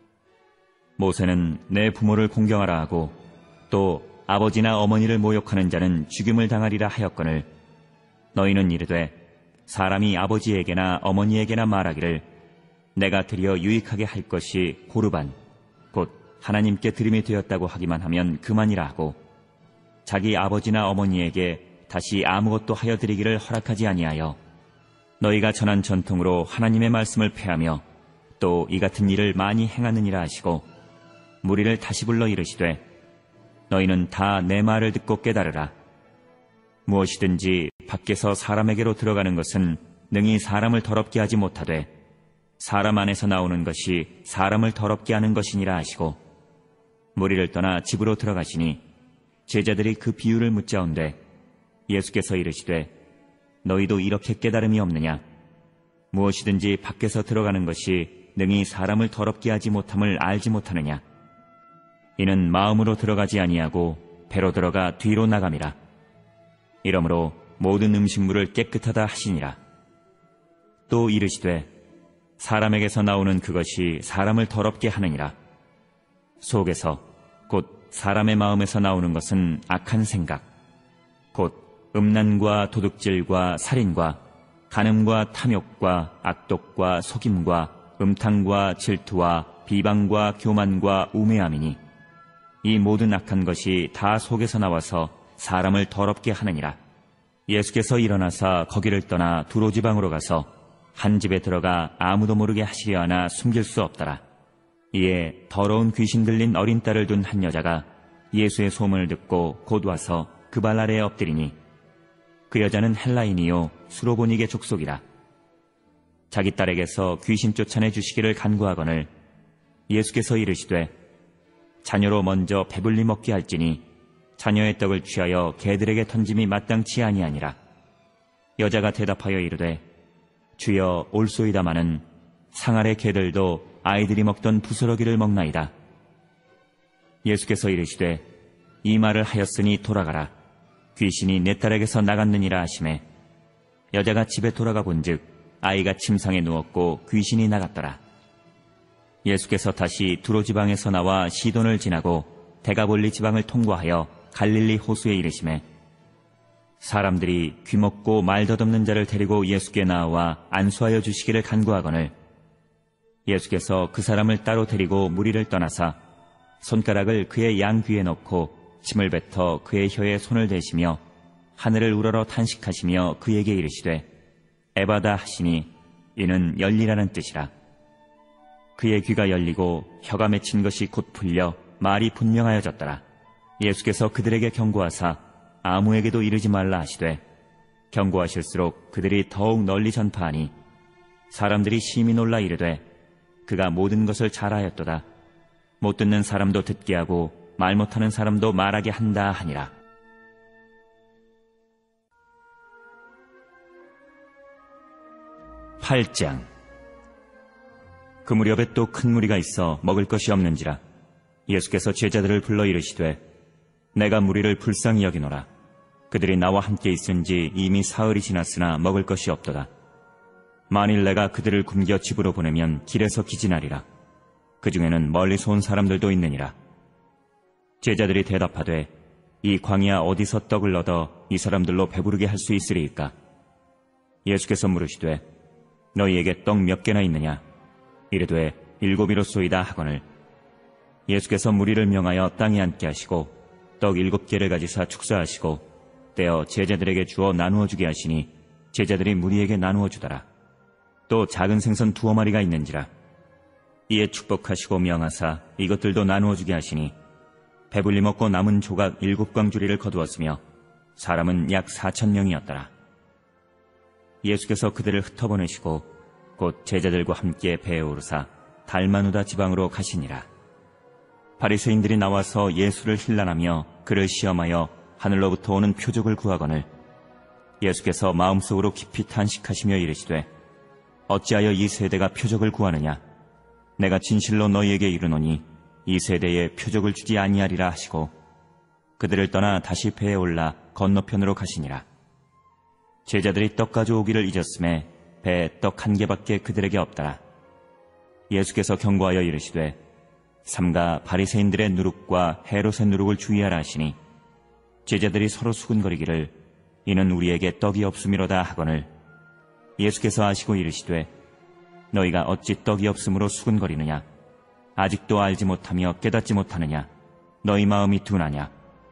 모세는 내 부모를 공경하라 하고 또 아버지나 어머니를 모욕하는 자는 죽임을 당하리라 하였거늘 너희는 이르되 사람이 아버지에게나 어머니에게나 말하기를 내가 드려 유익하게 할 것이 고르반 곧 하나님께 드림이 되었다고 하기만 하면 그만이라 하고 자기 아버지나 어머니에게 다시 아무것도 하여 드리기를 허락하지 아니하여 너희가 전한 전통으로 하나님의 말씀을 폐하며 또 이 같은 일을 많이 행하느니라 하시고 무리를 다시 불러 이르시되 너희는 다 내 말을 듣고 깨달으라. 무엇이든지 밖에서 사람에게로 들어가는 것은 능히 사람을 더럽게 하지 못하되 사람 안에서 나오는 것이 사람을 더럽게 하는 것이니라 하시고 무리를 떠나 집으로 들어가시니 제자들이 그 비유를 묻자온데 예수께서 이르시되 너희도 이렇게 깨달음이 없느냐? 무엇이든지 밖에서 들어가는 것이 능히 사람을 더럽게 하지 못함을 알지 못하느냐? 이는 마음으로 들어가지 아니하고 배로 들어가 뒤로 나감이라. 이러므로 모든 음식물을 깨끗하다 하시니라. 또 이르시되 사람에게서 나오는 그것이 사람을 더럽게 하느니라. 속에서 곧 사람의 마음에서 나오는 것은 악한 생각, 곧 음란과 도둑질과 살인과 간음과 탐욕과 악독과 속임과 음탕과 질투와 비방과 교만과 우매함이니 이 모든 악한 것이 다 속에서 나와서 사람을 더럽게 하느니라. 예수께서 일어나사 거기를 떠나 두로지방으로 가서 한 집에 들어가 아무도 모르게 하시려 하나 숨길 수 없더라. 이에 더러운 귀신 들린 어린 딸을 둔 한 여자가 예수의 소문을 듣고 곧 와서 그 발 아래에 엎드리니 그 여자는 헬라인이요 수로보니게 족속이라. 자기 딸에게서 귀신 쫓아내 주시기를 간구하거늘 예수께서 이르시되 자녀로 먼저 배불리 먹게 할지니 자녀의 떡을 취하여 개들에게 던짐이 마땅치 아니하니라. 여자가 대답하여 이르되 주여 올소이다마는 상 아래 개들도 아이들이 먹던 부스러기를 먹나이다. 예수께서 이르시되 이 말을 하였으니 돌아가라. 귀신이 내 딸에게서 나갔느니라 하시매 여자가 집에 돌아가 본즉 아이가 침상에 누웠고 귀신이 나갔더라. 예수께서 다시 두로 지방에서 나와 시돈을 지나고 데가볼리 지방을 통과하여 갈릴리 호수에 이르시매 사람들이 귀먹고 말 덧없는 자를 데리고 예수께 나와 안수하여 주시기를 간구하거늘 예수께서 그 사람을 따로 데리고 무리를 떠나사 손가락을 그의 양귀에 넣고 침을 뱉어 그의 혀에 손을 대시며 하늘을 우러러 탄식하시며 그에게 이르시되 에바다 하시니 이는 열리라는 뜻이라. 그의 귀가 열리고 혀가 맺힌 것이 곧 풀려 말이 분명하여졌더라. 예수께서 그들에게 경고하사 아무에게도 이르지 말라 하시되 경고하실수록 그들이 더욱 널리 전파하니 사람들이 심히 놀라 이르되 그가 모든 것을 잘하였도다. 못 듣는 사람도 듣게 하고 말 못하는 사람도 말하게 한다 하니라. (8장) 그 무렵에 또 큰 무리가 있어 먹을 것이 없는지라 예수께서 제자들을 불러 이르시되 내가 무리를 불쌍히 여기노라. 그들이 나와 함께 있은지 이미 사흘이 지났으나 먹을 것이 없도다. 만일 내가 그들을 굶겨 집으로 보내면 길에서 기진하리라. 그 중에는 멀리서 온 사람들도 있느니라. 제자들이 대답하되 이 광야 어디서 떡을 얻어 이 사람들로 배부르게 할 수 있으리이까? 예수께서 물으시되 너희에게 떡 몇 개나 있느냐? 이르되 7이로소이다 하거늘 예수께서 무리를 명하여 땅에 앉게 하시고 떡 7개를 가지사 축사하시고 떼어 제자들에게 주어 나누어 주게 하시니 제자들이 무리에게 나누어 주더라. 또 작은 생선 2마리가 있는지라. 이에 축복하시고 명하사 이것들도 나누어 주게 하시니 배불리 먹고 남은 조각 7광주리를 거두었으며 사람은 약 4,000명이었더라. 예수께서 그들을 흩어보내시고 곧 제자들과 함께 배에 오르사 달마누다 지방으로 가시니라. 바리새인들이 나와서 예수를 힐난하며 그를 시험하여 하늘로부터 오는 표적을 구하거늘 예수께서 마음속으로 깊이 탄식하시며 이르시되 어찌하여 이 세대가 표적을 구하느냐? 내가 진실로 너희에게 이르노니 이 세대에 표적을 주지 아니하리라 하시고 그들을 떠나 다시 배에 올라 건너편으로 가시니라. 제자들이 떡 가져오기를 잊었음에 배에 떡 1개밖에 그들에게 없더라. 예수께서 경고하여 이르시되 삼가 바리새인들의 누룩과 헤롯의 누룩을 주의하라 하시니 제자들이 서로 수군거리기를 이는 우리에게 떡이 없음이로다 하거늘 예수께서 아시고 이르시되 너희가 어찌 떡이 없음으로 수군거리느냐? 아직도 알지 못하며 깨닫지 못하느냐? 너희 마음이 둔하냐?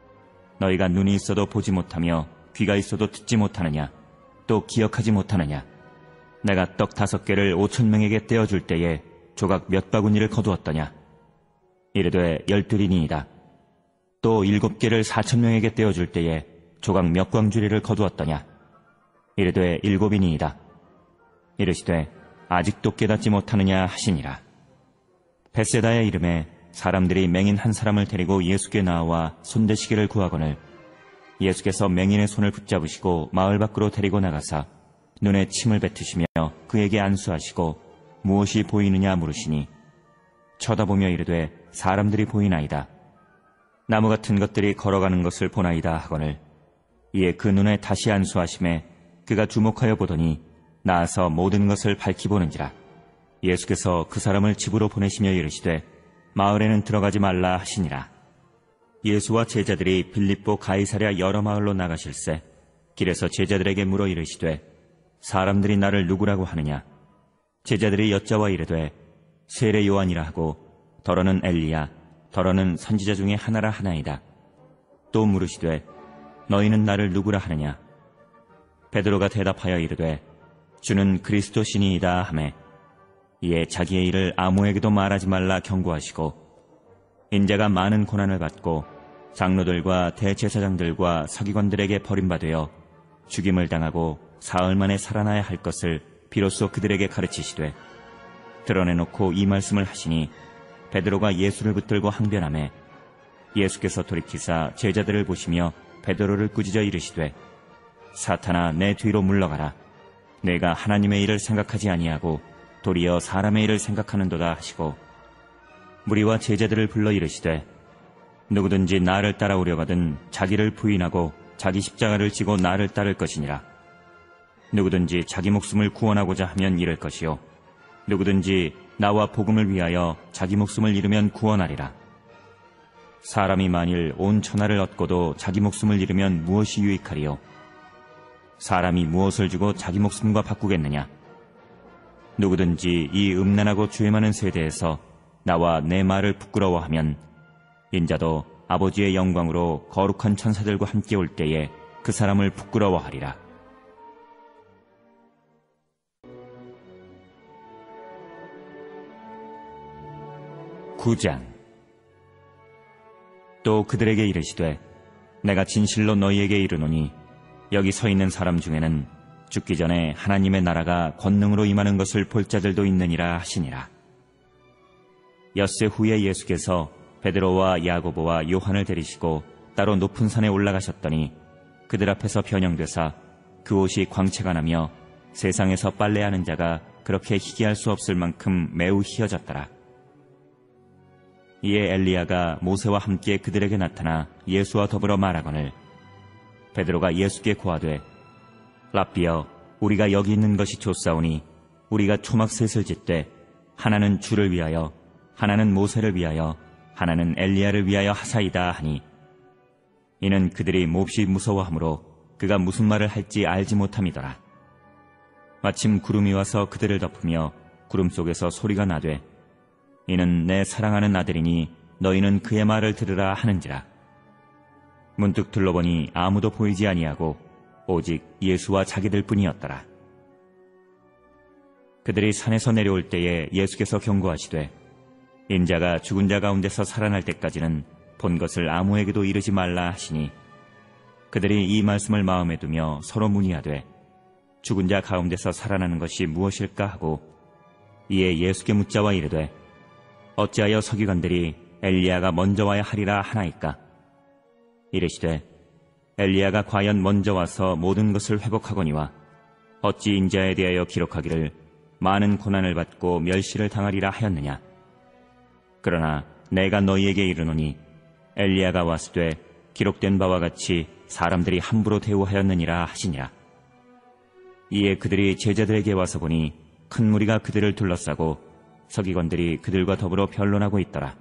너희가 눈이 있어도 보지 못하며 귀가 있어도 듣지 못하느냐? 또 기억하지 못하느냐? 내가 떡 5개를 5,000명에게 떼어줄 때에 조각 몇 바구니를 거두었더냐? 이르되 12이니이다. 또 7개를 4,000명에게 떼어줄 때에 조각 몇 광주리를 거두었더냐? 이르되 7이니이다. 이르시되 아직도 깨닫지 못하느냐 하시니라. 벳세다의 이름에 사람들이 맹인 한 사람을 데리고 예수께 나와 손대시기를 구하거늘 예수께서 맹인의 손을 붙잡으시고 마을 밖으로 데리고 나가사 눈에 침을 뱉으시며 그에게 안수하시고 무엇이 보이느냐 물으시니 쳐다보며 이르되 사람들이 보이나이다. 나무 같은 것들이 걸어가는 것을 보나이다 하거늘 이에 그 눈에 다시 안수하심에 그가 주목하여 보더니 나아서 모든 것을 밝히 보는지라. 예수께서 그 사람을 집으로 보내시며 이르시되 마을에는 들어가지 말라 하시니라. 예수와 제자들이 빌립보 가이사랴 여러 마을로 나가실새 길에서 제자들에게 물어 이르시되 사람들이 나를 누구라고 하느냐? 제자들이 여짜와 이르되 세례 요한이라 하고 더러는 엘리야 더러는 선지자 중에 하나라 하나이다. 또 물으시되 너희는 나를 누구라 하느냐? 베드로가 대답하여 이르되 주는 그리스도시니이다 하매 이에 자기의 일을 아무에게도 말하지 말라 경고하시고 인자가 많은 고난을 받고 장로들과 대제사장들과 서기관들에게 버림받아 죽임을 당하고 사흘 만에 살아나야 할 것을 비로소 그들에게 가르치시되 드러내놓고 이 말씀을 하시니 베드로가 예수를 붙들고 항변하매 예수께서 돌이키사 제자들을 보시며 베드로를 꾸짖어 이르시되 사탄아 내 뒤로 물러가라. 내가 하나님의 일을 생각하지 아니하고 도리어 사람의 일을 생각하는도다 하시고 무리와 제자들을 불러 이르시되 누구든지 나를 따라오려거든 자기를 부인하고 자기 십자가를 지고 나를 따를 것이니라. 누구든지 자기 목숨을 구원하고자 하면 잃을 것이요 누구든지 나와 복음을 위하여 자기 목숨을 잃으면 구원하리라. 사람이 만일 온 천하를 얻고도 자기 목숨을 잃으면 무엇이 유익하리요? 사람이 무엇을 주고 자기 목숨과 바꾸겠느냐? 누구든지 이 음란하고 죄 많은 세대에서 나와 내 말을 부끄러워하면 인자도 아버지의 영광으로 거룩한 천사들과 함께 올 때에 그 사람을 부끄러워하리라. (9장) 또 그들에게 이르시되 내가 진실로 너희에게 이르노니 여기 서 있는 사람 중에는 죽기 전에 하나님의 나라가 권능으로 임하는 것을 볼 자들도 있느니라 하시니라. 엿새 후에 예수께서 베드로와 야고보와 요한을 데리시고 따로 높은 산에 올라가셨더니 그들 앞에서 변형되사 그 옷이 광채가 나며 세상에서 빨래하는 자가 그렇게 희귀할 수 없을 만큼 매우 희어졌더라. 이에 엘리야가 모세와 함께 그들에게 나타나 예수와 더불어 말하거늘 베드로가 예수께 고하되 랍비여 우리가 여기 있는 것이 좋사오니 우리가 초막셋을 짓되 하나는 주를 위하여 하나는 모세를 위하여 하나는 엘리야를 위하여 하사이다 하니 이는 그들이 몹시 무서워하므로 그가 무슨 말을 할지 알지 못함이더라. 마침 구름이 와서 그들을 덮으며 구름 속에서 소리가 나되 이는 내 사랑하는 아들이니 너희는 그의 말을 들으라 하는지라. 문득 둘러보니 아무도 보이지 아니하고 오직 예수와 자기들 뿐이었더라. 그들이 산에서 내려올 때에 예수께서 경고하시되 인자가 죽은 자 가운데서 살아날 때까지는 본 것을 아무에게도 이르지 말라 하시니 그들이 이 말씀을 마음에 두며 서로 문의하되 죽은 자 가운데서 살아나는 것이 무엇일까 하고 이에 예수께 묻자와 이르되 어찌하여 서기관들이 엘리야가 먼저 와야 하리라 하나이까? 이르시되 엘리야가 과연 먼저 와서 모든 것을 회복하거니와 어찌 인자에 대하여 기록하기를 많은 고난을 받고 멸시를 당하리라 하였느냐? 그러나 내가 너희에게 이르노니 엘리야가 왔으되 기록된 바와 같이 사람들이 함부로 대우하였느니라 하시니라. 이에 그들이 제자들에게 와서 보니 큰 무리가 그들을 둘러싸고 서기관들이 그들과 더불어 변론하고 있더라.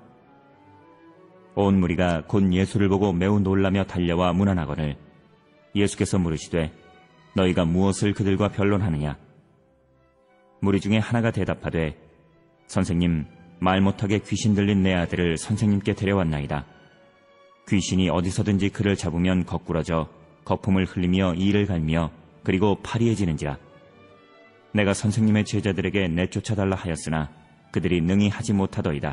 온 무리가 곧 예수를 보고 매우 놀라며 달려와 문안하거늘 예수께서 물으시되 너희가 무엇을 그들과 변론하느냐? 무리 중에 하나가 대답하되 선생님, 말 못하게 귀신 들린 내 아들을 선생님께 데려왔나이다. 귀신이 어디서든지 그를 잡으면 거꾸러져 거품을 흘리며 이를 갈며 그리고 파리해지는지라. 내가 선생님의 제자들에게 내쫓아달라 하였으나 그들이 능히 하지 못하더이다.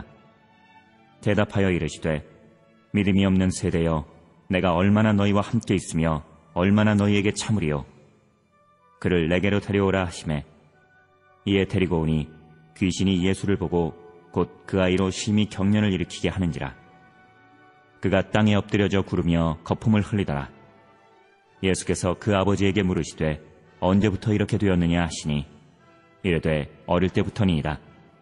대답하여 이르시되 믿음이 없는 세대여, 내가 얼마나 너희와 함께 있으며 얼마나 너희에게 참으리요. 그를 내게로 데려오라 하시매 이에 데리고 오니 귀신이 예수를 보고 곧 그 아이로 심히 경련을 일으키게 하는지라. 그가 땅에 엎드려져 구르며 거품을 흘리더라. 예수께서 그 아버지에게 물으시되 언제부터 이렇게 되었느냐 하시니 이르되 어릴 때부터니이다.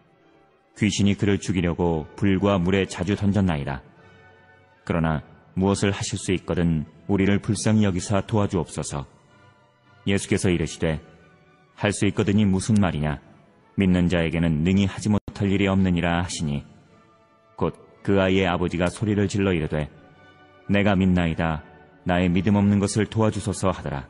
귀신이 그를 죽이려고 불과 물에 자주 던졌나이다. 그러나 무엇을 하실 수 있거든 우리를 불쌍히 여기사 도와주옵소서. 예수께서 이르시되 할 수 있거든이 무슨 말이냐? 믿는 자에게는 능히 하지 못할 일이 없느니라 하시니 곧 그 아이의 아버지가 소리를 질러 이르되 내가 믿나이다. 나의 믿음 없는 것을 도와주소서 하더라.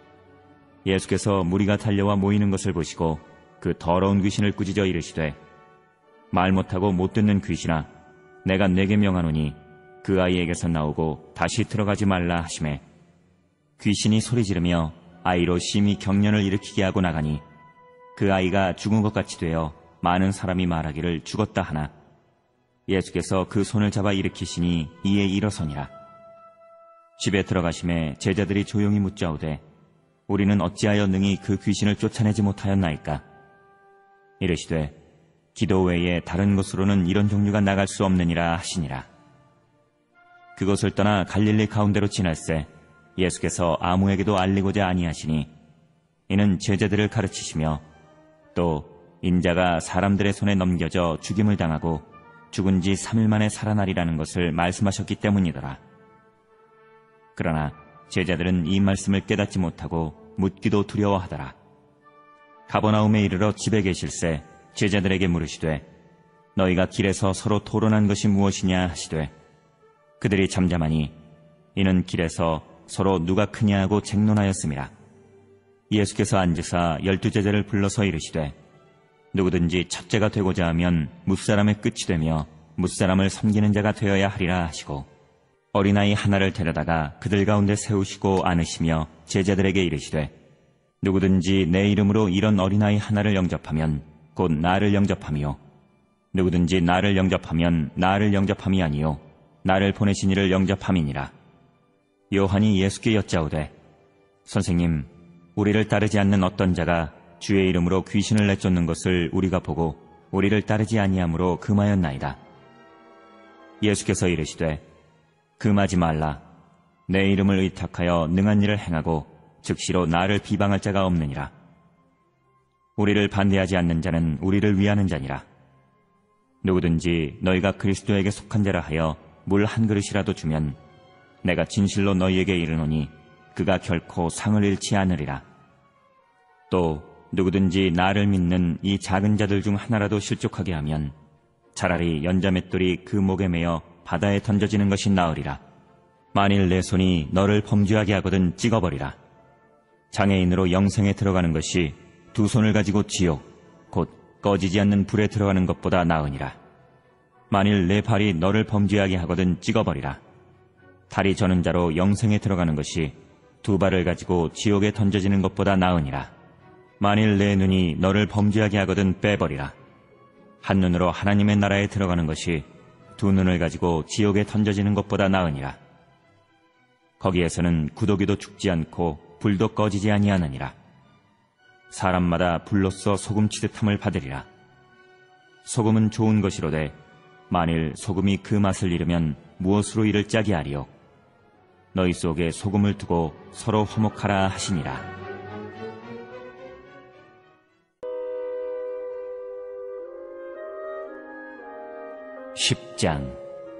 예수께서 무리가 달려와 모이는 것을 보시고 그 더러운 귀신을 꾸짖어 이르시되 말 못하고 못 듣는 귀신아, 내가 네게 명하노니 그 아이에게서 나오고 다시 들어가지 말라 하시매 귀신이 소리 지르며 아이로 심히 경련을 일으키게 하고 나가니 그 아이가 죽은 것 같이 되어 많은 사람이 말하기를 죽었다 하나 예수께서 그 손을 잡아 일으키시니 이에 일어서니라. 집에 들어가심에 제자들이 조용히 묻자오되 우리는 어찌하여 능히 그 귀신을 쫓아내지 못하였나이까? 이르시되 기도 외에 다른 곳으로는 이런 종류가 나갈 수 없느니라 하시니라. 그것을 떠나 갈릴리 가운데로 지날새 예수께서 아무에게도 알리고자 아니하시니 이는 제자들을 가르치시며 또 인자가 사람들의 손에 넘겨져 죽임을 당하고 죽은 지 3일 만에 살아나리라는 것을 말씀하셨기 때문이더라. 그러나 제자들은 이 말씀을 깨닫지 못하고 묻기도 두려워하더라. 가버나움에 이르러 집에 계실새 제자들에게 물으시되 너희가 길에서 서로 토론한 것이 무엇이냐 하시되 그들이 잠잠하니 이는 길에서 서로 누가 크냐 하고 쟁론하였음이라. 예수께서 앉으사 12제자를 불러서 이르시되 누구든지 첫째가 되고자 하면 뭇사람의 끝이 되며 뭇사람을 섬기는 자가 되어야 하리라 하시고 어린아이 하나를 데려다가 그들 가운데 세우시고 안으시며 제자들에게 이르시되 누구든지 내 이름으로 이런 어린아이 하나를 영접하면 곧 나를 영접하며 누구든지 나를 영접하면 나를 영접함이 아니요 나를 보내신 이를 영접함이니라. 요한이 예수께 여짜오되 선생님, 우리를 따르지 않는 어떤 자가 주의 이름으로 귀신을 내쫓는 것을 우리가 보고 우리를 따르지 아니하므로 금하였나이다. 예수께서 이르시되 금하지 말라. 내 이름을 의탁하여 능한 일을 행하고 즉시로 나를 비방할 자가 없느니라. 우리를 반대하지 않는 자는 우리를 위하는 자니라. 누구든지 너희가 그리스도에게 속한 자라 하여 물 한 그릇이라도 주면 내가 진실로 너희에게 이르노니 그가 결코 상을 잃지 않으리라. 또 누구든지 나를 믿는 이 작은 자들 중 하나라도 실족하게 하면 차라리 연자맷돌이 그 목에 매어 바다에 던져지는 것이 나으리라. 만일 내 손이 너를 범죄하게 하거든 찍어버리라. 장애인으로 영생에 들어가는 것이 두 손을 가지고 지옥, 곧 꺼지지 않는 불에 들어가는 것보다 나으니라. 만일 내 발이 너를 범죄하게 하거든 찍어버리라. 다리 저는 자로 영생에 들어가는 것이 두 발을 가지고 지옥에 던져지는 것보다 나으니라. 만일 내 눈이 너를 범죄하게 하거든 빼버리라. 한 눈으로 하나님의 나라에 들어가는 것이 두 눈을 가지고 지옥에 던져지는 것보다 나으니라. 거기에서는 구더기도 죽지 않고 불도 꺼지지 아니하느니라. 사람마다 불로써 소금치듯함을 받으리라. 소금은 좋은 것이로되 만일 소금이 그 맛을 잃으면 무엇으로 이를 짜게 하리요. 너희 속에 소금을 두고 서로 화목하라 하시니라. 10장.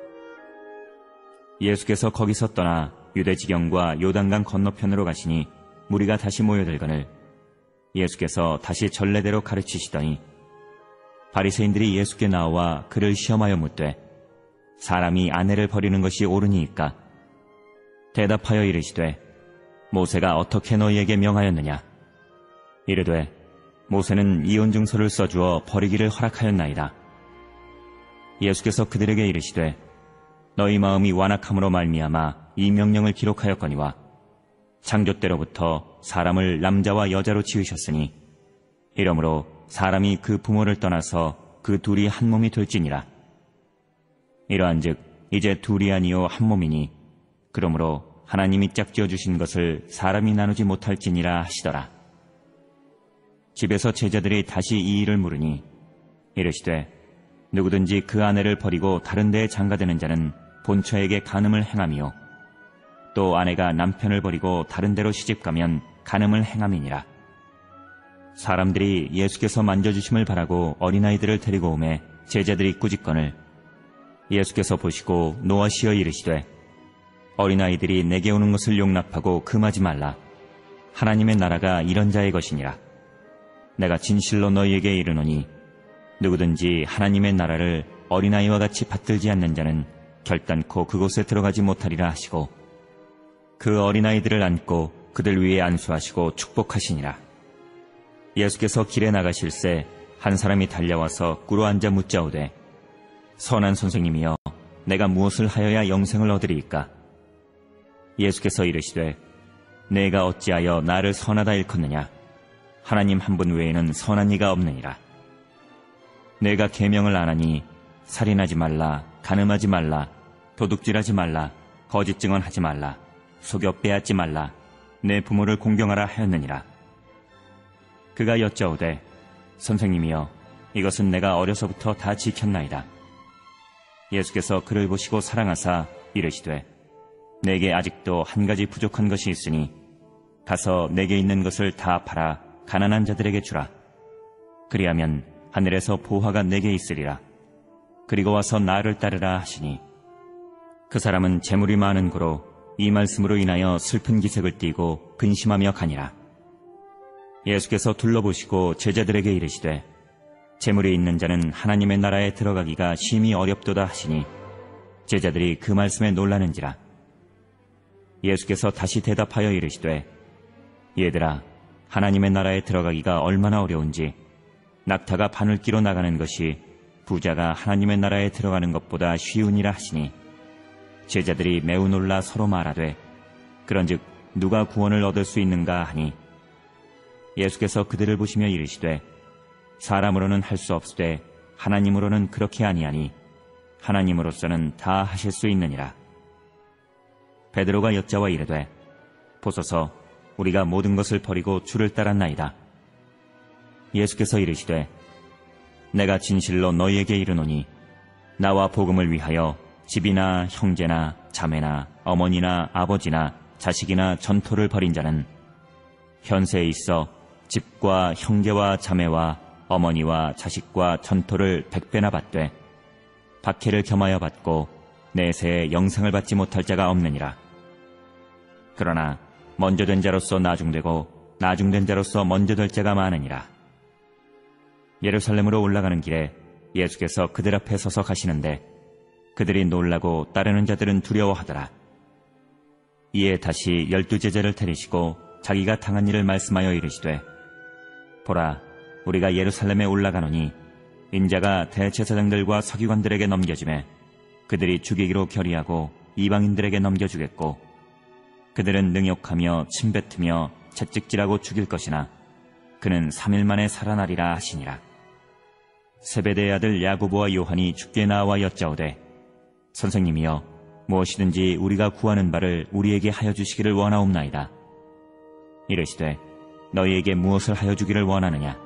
예수께서 거기서 떠나 유대 지경과 요단강 건너편으로 가시니 무리가 다시 모여들거늘 예수께서 다시 전례대로 가르치시더니 바리새인들이 예수께 나와 그를 시험하여 묻되 사람이 아내를 버리는 것이 옳으니이까? 대답하여 이르시되 모세가 어떻게 너희에게 명하였느냐? 이르되 모세는 이혼증서를 써주어 버리기를 허락하였나이다. 예수께서 그들에게 이르시되 너희 마음이 완악함으로 말미암아 이 명령을 기록하였거니와 창조 때로부터 사람을 남자와 여자로 지으셨으니 이러므로 사람이 그 부모를 떠나서 그 둘이 한 몸이 될지니라. 이러한즉 이제 둘이 아니요 한 몸이니 그러므로 하나님이 짝지어 주신 것을 사람이 나누지 못할지니라 하시더라. 집에서 제자들이 다시 이 일을 물으니 이르시되 누구든지 그 아내를 버리고 다른 데에 장가드는 자는 본처에게 간음을 행함이요 또 아내가 남편을 버리고 다른 데로 시집가면 간음을 행함이니라. 사람들이 예수께서 만져주심을 바라고 어린아이들을 데리고 오매 제자들이 꾸짖거늘 예수께서 보시고 노하시어 이르시되 어린아이들이 내게 오는 것을 용납하고 금하지 말라. 하나님의 나라가 이런 자의 것이니라. 내가 진실로 너희에게 이르노니 누구든지 하나님의 나라를 어린아이와 같이 받들지 않는 자는 결단코 그곳에 들어가지 못하리라 하시고 그 어린아이들을 안고 그들 위에 안수하시고 축복하시니라. 예수께서 길에 나가실새 한 사람이 달려와서 꿇어 앉아 묻자오되 선한 선생님이여 내가 무엇을 하여야 영생을 얻으리이까? 예수께서 이르시되 내가 어찌하여 나를 선하다 일컫느냐? 하나님 한 분 외에는 선한 이가 없느니라. 내가 계명을 안 하니 살인하지 말라, 간음하지 말라, 도둑질하지 말라, 거짓 증언하지 말라, 속여 빼앗지 말라, 내 부모를 공경하라 하였느니라. 그가 여짜오되 선생님이여 이것은 내가 어려서부터 다 지켰나이다. 예수께서 그를 보시고 사랑하사 이르시되 내게 아직도 한 가지 부족한 것이 있으니 가서 내게 있는 것을 다 팔아 가난한 자들에게 주라. 그리하면 하늘에서 보화가 내게 있으리라. 그리고 와서 나를 따르라 하시니 그 사람은 재물이 많은 고로 이 말씀으로 인하여 슬픈 기색을 띠고 근심하며 가니라. 예수께서 둘러보시고 제자들에게 이르시되 재물이 있는 자는 하나님의 나라에 들어가기가 심히 어렵도다 하시니 제자들이 그 말씀에 놀라는지라. 예수께서 다시 대답하여 이르시되 얘들아 하나님의 나라에 들어가기가 얼마나 어려운지 낙타가 바늘기로 나가는 것이 부자가 하나님의 나라에 들어가는 것보다 쉬우니라 하시니 제자들이 매우 놀라 서로 말하되 그런즉 누가 구원을 얻을 수 있는가 하니 예수께서 그들을 보시며 이르시되 사람으로는 할 수 없으되 하나님으로는 그렇게 아니하니 하나님으로서는 다 하실 수 있느니라. 베드로가 여짜와 이르되 보소서 우리가 모든 것을 버리고 주를 따랐나이다. 예수께서 이르시되 내가 진실로 너희에게 이르노니 나와 복음을 위하여 집이나 형제나 자매나 어머니나 아버지나 자식이나 전토를 벌인 자는 현세에 있어 집과 형제와 자매와 어머니와 자식과 전토를 100배나 받되 박해를 겸하여 받고 내세에 영생을 받지 못할 자가 없느니라. 그러나 먼저 된 자로서 나중되고 나중된 자로서 먼저 될 자가 많으니라. 예루살렘으로 올라가는 길에 예수께서 그들 앞에 서서 가시는데 그들이 놀라고 따르는 자들은 두려워하더라. 이에 다시 12 제자를 데리시고 자기가 당한 일을 말씀하여 이르시되, 보라, 우리가 예루살렘에 올라가노니 인자가 대제사장들과 서기관들에게 넘겨지매 그들이 죽이기로 결의하고 이방인들에게 넘겨주겠고, 그들은 능욕하며 침뱉으며 채찍질하고 죽일 것이나 그는 3일 만에 살아나리라 하시니라. 세베대의 아들 야고보와 요한이 주께 나와 여짜오되, 선생님이여, 무엇이든지 우리가 구하는 바를 우리에게 하여 주시기를 원하옵나이다. 이르시되, 너희에게 무엇을 하여 주기를 원하느냐?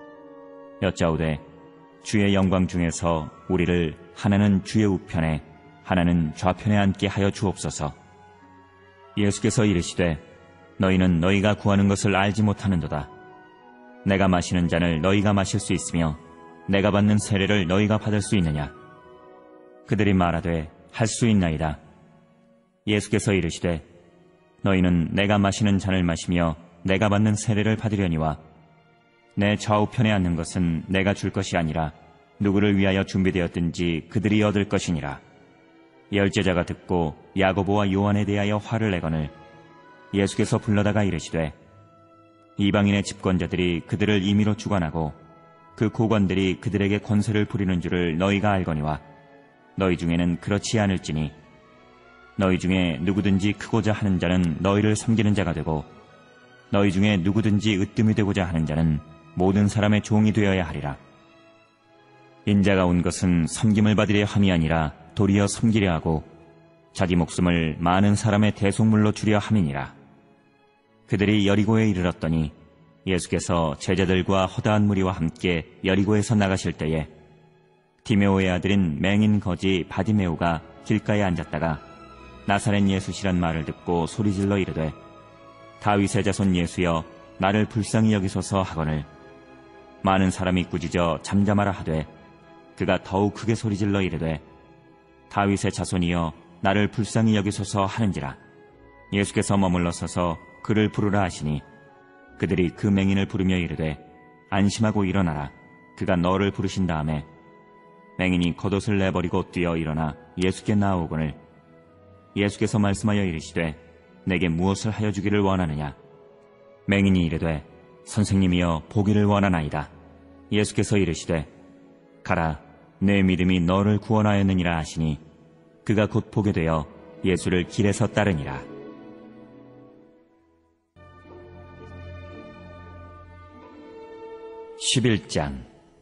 여짜오되, 주의 영광 중에서 우리를 하나는 주의 우편에 하나는 좌편에 앉게 하여 주옵소서. 예수께서 이르시되, 너희는 너희가 구하는 것을 알지 못하는도다. 내가 마시는 잔을 너희가 마실 수 있으며 내가 받는 세례를 너희가 받을 수 있느냐? 그들이 말하되, 할 수 있나이다. 예수께서 이르시되, 너희는 내가 마시는 잔을 마시며 내가 받는 세례를 받으려니와 내 좌우편에 앉는 것은 내가 줄 것이 아니라 누구를 위하여 준비되었든지 그들이 얻을 것이니라. 열제자가 듣고 야고보와 요한에 대하여 화를 내거늘 예수께서 불러다가 이르시되, 이방인의 집권자들이 그들을 임의로 주관하고 그 고관들이 그들에게 권세를 부리는 줄을 너희가 알거니와 너희 중에는 그렇지 않을지니 너희 중에 누구든지 크고자 하는 자는 너희를 섬기는 자가 되고 너희 중에 누구든지 으뜸이 되고자 하는 자는 모든 사람의 종이 되어야 하리라. 인자가 온 것은 섬김을 받으려 함이 아니라 도리어 섬기려 하고 자기 목숨을 많은 사람의 대속물로 주려 함이니라. 그들이 여리고에 이르렀더니 예수께서 제자들과 허다한 무리와 함께 여리고에서 나가실 때에 디메오의 아들인 맹인 거지 바디메오가 길가에 앉았다가 나사렛 예수시란 말을 듣고 소리질러 이르되, 다윗의 자손 예수여, 나를 불쌍히 여기소서 하거늘 많은 사람이 꾸짖어 잠잠하라 하되 그가 더욱 크게 소리질러 이르되, 다윗의 자손이여, 나를 불쌍히 여기소서 하는지라. 예수께서 머물러 서서 그를 부르라 하시니 그들이 그 맹인을 부르며 이르되, 안심하고 일어나라. 그가 너를 부르신 다음에 맹인이 겉옷을 내버리고 뛰어 일어나 예수께 나아오거늘 예수께서 말씀하여 이르시되, 내게 무엇을 하여 주기를 원하느냐? 맹인이 이르되, 선생님이여, 보기를 원하나이다. 예수께서 이르시되, 가라, 내 믿음이 너를 구원하였느니라 하시니 그가 곧 보게 되어 예수를 길에서 따르니라. (11장)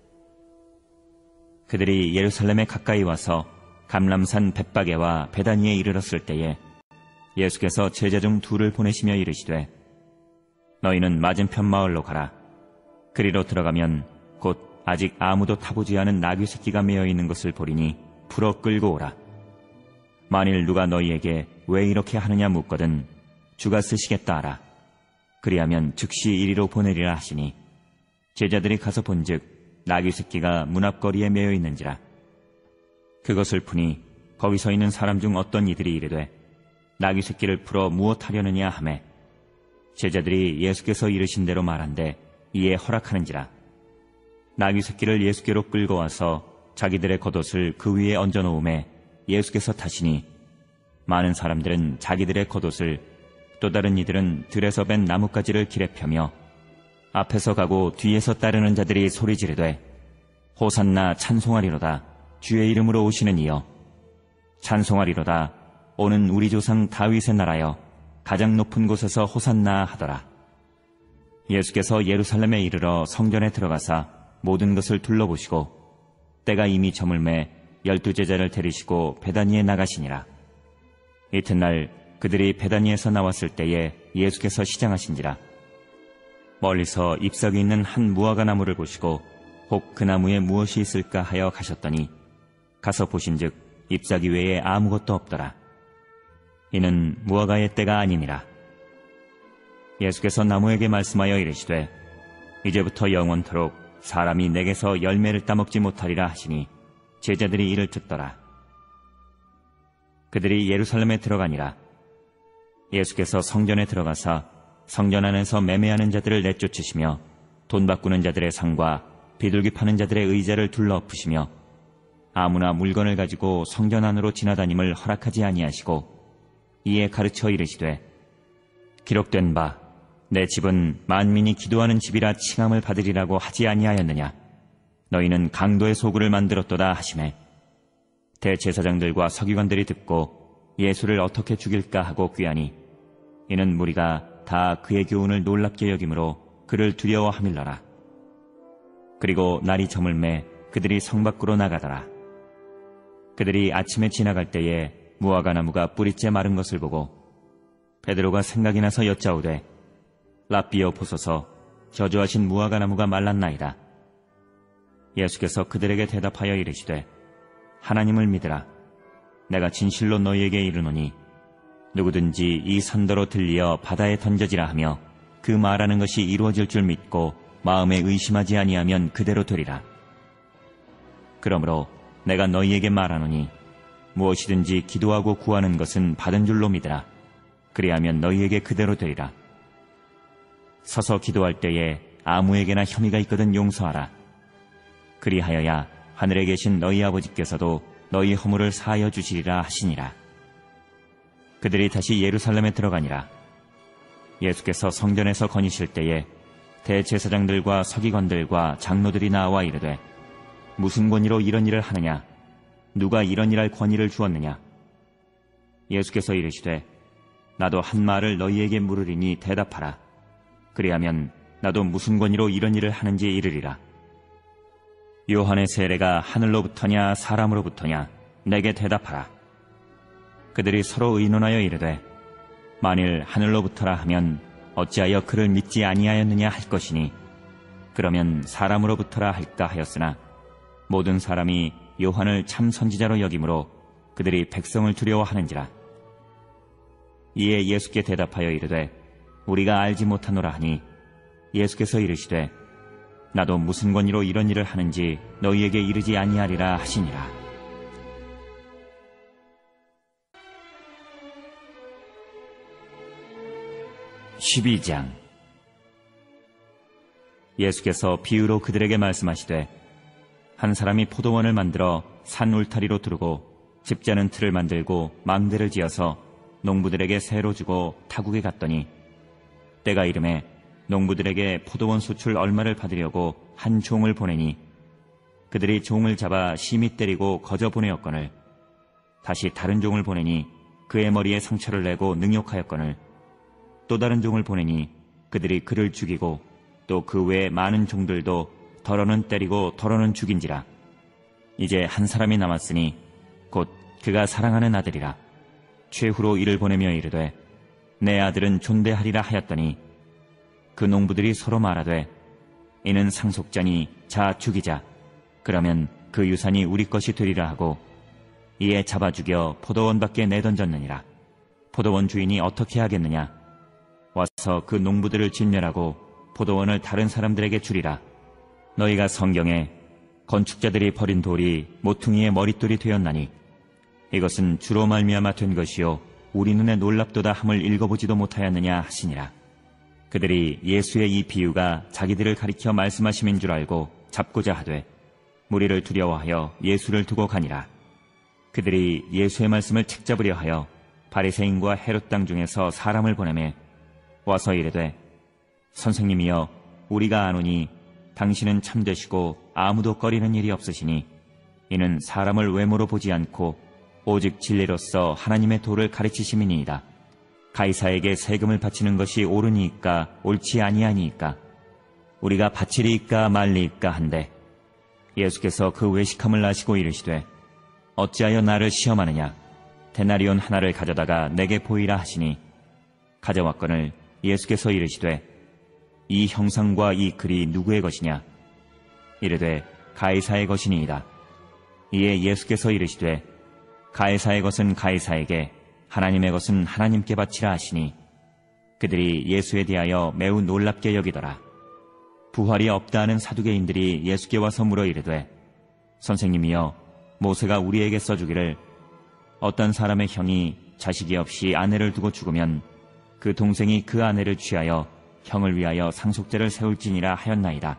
그들이 예루살렘에 가까이 와서 감람산 벳바게와 베다니에 이르렀을 때에 예수께서 제자 중 둘을 보내시며 이르시되, 너희는 맞은편 마을로 가라. 그리로 들어가면 곧 아직 아무도 타보지 않은 나귀 새끼가 매어 있는 것을 보리니 풀어 끌고 오라. 만일 누가 너희에게 왜 이렇게 하느냐 묻거든 주가 쓰시겠다 하라. 그리하면 즉시 이리로 보내리라 하시니 제자들이 가서 본즉 나귀 새끼가 문 앞거리에 매어 있는지라. 그것을 푸니 거기 서 있는 사람 중 어떤 이들이 이르되, 나귀 새끼를 풀어 무엇하려느냐 하매 제자들이 예수께서 이르신 대로 말한데 이에 허락하는지라. 나귀 새끼를 예수께로 끌고 와서 자기들의 겉옷을 그 위에 얹어 놓음에 예수께서 타시니 많은 사람들은 자기들의 겉옷을, 또 다른 이들은 들에서 벤 나뭇가지를 길에 펴며 앞에서 가고 뒤에서 따르는 자들이 소리 지르되, 호산나 찬송하리로다. 주의 이름으로 오시는 이여, 찬송하리로다. 오는 우리 조상 다윗의 나라여, 가장 높은 곳에서 호산나 하더라. 예수께서 예루살렘에 이르러 성전에 들어가사 모든 것을 둘러보시고 때가 이미 저물매 12 제자를 데리시고 베다니에 나가시니라. 이튿날 그들이 베다니에서 나왔을 때에 예수께서 시장하신지라. 멀리서 잎사귀 있는 한 무화과 나무를 보시고 혹 그 나무에 무엇이 있을까 하여 가셨더니 가서 보신즉 잎사귀 외에 아무것도 없더라. 이는 무화과의 때가 아니니라. 예수께서 나무에게 말씀하여 이르시되, 이제부터 영원토록 사람이 내게서 열매를 따먹지 못하리라 하시니 제자들이 이를 듣더라. 그들이 예루살렘에 들어가니라. 예수께서 성전에 들어가사 성전 안에서 매매하는 자들을 내쫓으시며 돈 바꾸는 자들의 상과 비둘기 파는 자들의 의자를 둘러엎으시며 아무나 물건을 가지고 성전 안으로 지나다님을 허락하지 아니하시고 이에 가르쳐 이르시되 기록된 바 내 집은 만민이 기도하는 집이라 칭함을 받으리라고 하지 아니하였느냐. 너희는 강도의 소굴을 만들었도다 하시매 대제사장들과 서기관들이 듣고 예수를 어떻게 죽일까 하고 꾀하니 이는 무리가 다 그의 교훈을 놀랍게 여김으로 그를 두려워함일러라. 그리고 날이 저물매 그들이 성 밖으로 나가더라. 그들이 아침에 지나갈 때에 무화과 나무가 뿌리째 마른 것을 보고 베드로가 생각이 나서 여짜오되 랍비여 보소서 저주하신 무화과 나무가 말랐나이다. 예수께서 그들에게 대답하여 이르시되 하나님을 믿으라. 내가 진실로 너희에게 이르노니 누구든지 이 산더로 들리어 바다에 던져지라 하며 그 말하는 것이 이루어질 줄 믿고 마음에 의심하지 아니하면 그대로 되리라. 그러므로 내가 너희에게 말하노니 무엇이든지 기도하고 구하는 것은 받은 줄로 믿으라. 그리하면 너희에게 그대로 되리라. 서서 기도할 때에 아무에게나 혐의가 있거든 용서하라. 그리하여야 하늘에 계신 너희 아버지께서도 너희 허물을 사하여 주시리라 하시니라. 그들이 다시 예루살렘에 들어가니라. 예수께서 성전에서 거니실 때에 대제사장들과 서기관들과 장로들이 나와 이르되 무슨 권위로 이런 일을 하느냐? 누가 이런 일할 권위를 주었느냐? 예수께서 이르시되 나도 한 말을 너희에게 물으리니 대답하라. 그리하면 나도 무슨 권위로 이런 일을 하는지 이르리라. 요한의 세례가 하늘로부터냐 사람으로부터냐? 내게 대답하라. 그들이 서로 의논하여 이르되 만일 하늘로부터라 하면 어찌하여 그를 믿지 아니하였느냐 할 것이니 그러면 사람으로부터라 할까 하였으나 모든 사람이 요한을 참 선지자로 여김으로 그들이 백성을 두려워하는지라. 이에 예수께 대답하여 이르되 우리가 알지 못하노라 하니 예수께서 이르시되 나도 무슨 권위로 이런 일을 하는지 너희에게 이르지 아니하리라 하시니라. (12장) 예수께서 비유로 그들에게 말씀하시되 한 사람이 포도원을 만들어 산 울타리로 두르고 집자는 틀을 만들고 망대를 지어서 농부들에게 새로 주고 타국에 갔더니 때가 이름에 농부들에게 포도원 수출 얼마를 받으려고 한 종을 보내니 그들이 종을 잡아 심히 때리고 거저 보내었거늘 다시 다른 종을 보내니 그의 머리에 상처를 내고 능욕하였거늘 또 다른 종을 보내니 그들이 그를 죽이고 또 그 외에 많은 종들도 덜어는 때리고 덜어는 죽인지라. 이제 한 사람이 남았으니 곧 그가 사랑하는 아들이라. 최후로 이를 보내며 이르되 내 아들은 존대하리라 하였더니 그 농부들이 서로 말하되 이는 상속자니 자 죽이자. 그러면 그 유산이 우리 것이 되리라 하고 이에 잡아 죽여 포도원 밖에 내던졌느니라. 포도원 주인이 어떻게 하겠느냐? 와서 그 농부들을 진멸하고 포도원을 다른 사람들에게 주리라. 너희가 성경에 건축자들이 버린 돌이 모퉁이의 머릿돌이 되었나니 이것은 주로 말미암아 된 것이요 우리 눈에 놀랍도다 함을 읽어보지도 못하였느냐 하시니라. 그들이 예수의 이 비유가 자기들을 가리켜 말씀하심인 줄 알고 잡고자 하되 무리를 두려워하여 예수를 두고 가니라. 그들이 예수의 말씀을 책잡으려 하여 바리새인과 헤롯 당 중에서 사람을 보내매 와서 이르되 선생님이여 우리가 아노니 당신은 참되시고 아무도 꺼리는 일이 없으시니 이는 사람을 외모로 보지 않고 오직 진리로서 하나님의 도를 가르치심이니이다. 가이사에게 세금을 바치는 것이 옳으니이까 옳지 아니하니이까 우리가 바치리이까 말리이까 한데 예수께서 그 외식함을 아시고 이르시되 어찌하여 나를 시험하느냐? 데나리온 하나를 가져다가 내게 보이라 하시니 가져왔거늘 예수께서 이르시되 이 형상과 이 글이 누구의 것이냐? 이르되 가이사의 것이니이다. 이에 예수께서 이르시되 가이사의 것은 가이사에게 하나님의 것은 하나님께 바치라 하시니 그들이 예수에 대하여 매우 놀랍게 여기더라. 부활이 없다 하는 사두개인들이 예수께 와서 물어 이르되 선생님이여 모세가 우리에게 써주기를 어떤 사람의 형이 자식이 없이 아내를 두고 죽으면 그 동생이 그 아내를 취하여 형을 위하여 상속제를 세울지니라 하였나이다.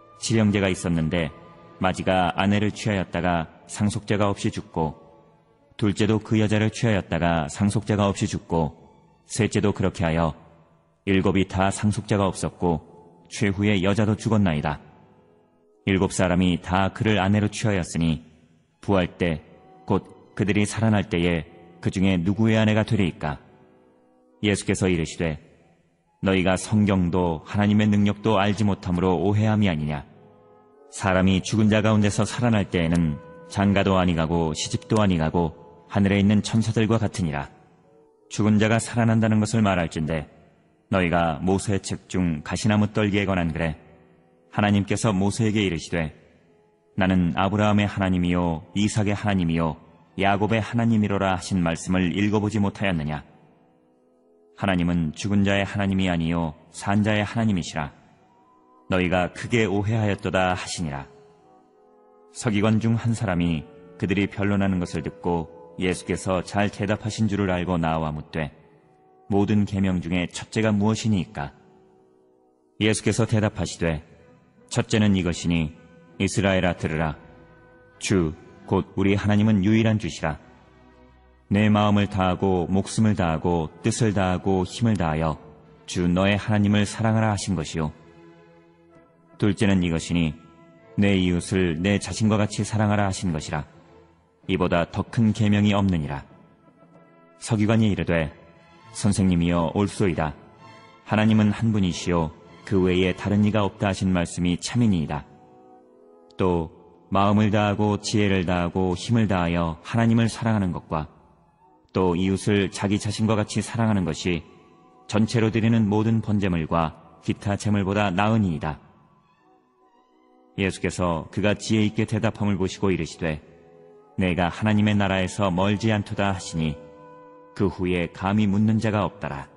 칠형제가 있었는데 마지가 아내를 취하였다가 상속제가 없이 죽고 둘째도 그 여자를 취하였다가 상속자가 없이 죽고 셋째도 그렇게 하여 일곱이 다 상속자가 없었고 최후에 여자도 죽었나이다. 일곱 사람이 다 그를 아내로 취하였으니 부활 때 곧 그들이 살아날 때에 그 중에 누구의 아내가 되리이까? 예수께서 이르시되 너희가 성경도 하나님의 능력도 알지 못함으로 오해함이 아니냐. 사람이 죽은 자 가운데서 살아날 때에는 장가도 아니가고 시집도 아니가고 하늘에 있는 천사들과 같으니라. 죽은 자가 살아난다는 것을 말할진대 너희가 모세의 책 중 가시나무 떨기에 관한 글에 하나님께서 모세에게 이르시되 나는 아브라함의 하나님이요 이삭의 하나님이요 야곱의 하나님이로라 하신 말씀을 읽어보지 못하였느냐. 하나님은 죽은 자의 하나님이 아니요 산 자의 하나님이시라. 너희가 크게 오해하였도다 하시니라. 서기관 중 한 사람이 그들이 변론하는 것을 듣고 예수께서 잘 대답하신 줄을 알고 나와 묻되 모든 계명 중에 첫째가 무엇이니이까? 예수께서 대답하시되 첫째는 이것이니 이스라엘아 들으라. 주 곧 우리 하나님은 유일한 주시라. 내 마음을 다하고 목숨을 다하고 뜻을 다하고 힘을 다하여 주 너의 하나님을 사랑하라 하신 것이요. 둘째는 이것이니 내 이웃을 내 자신과 같이 사랑하라 하신 것이라. 이보다 더 큰 계명이 없느니라. 서기관이 이르되 선생님이여 옳소이다. 하나님은 한 분이시요 그 외에 다른 이가 없다 하신 말씀이 참이니이다. 또 마음을 다하고 지혜를 다하고 힘을 다하여 하나님을 사랑하는 것과 또 이웃을 자기 자신과 같이 사랑하는 것이 전체로 드리는 모든 번제물과 기타 제물보다 나으니이다. 예수께서 그가 지혜 있게 대답함을 보시고 이르시되 내가 하나님의 나라에서 멀지 않도다 하시니 그 후에 감히 묻는 자가 없더라.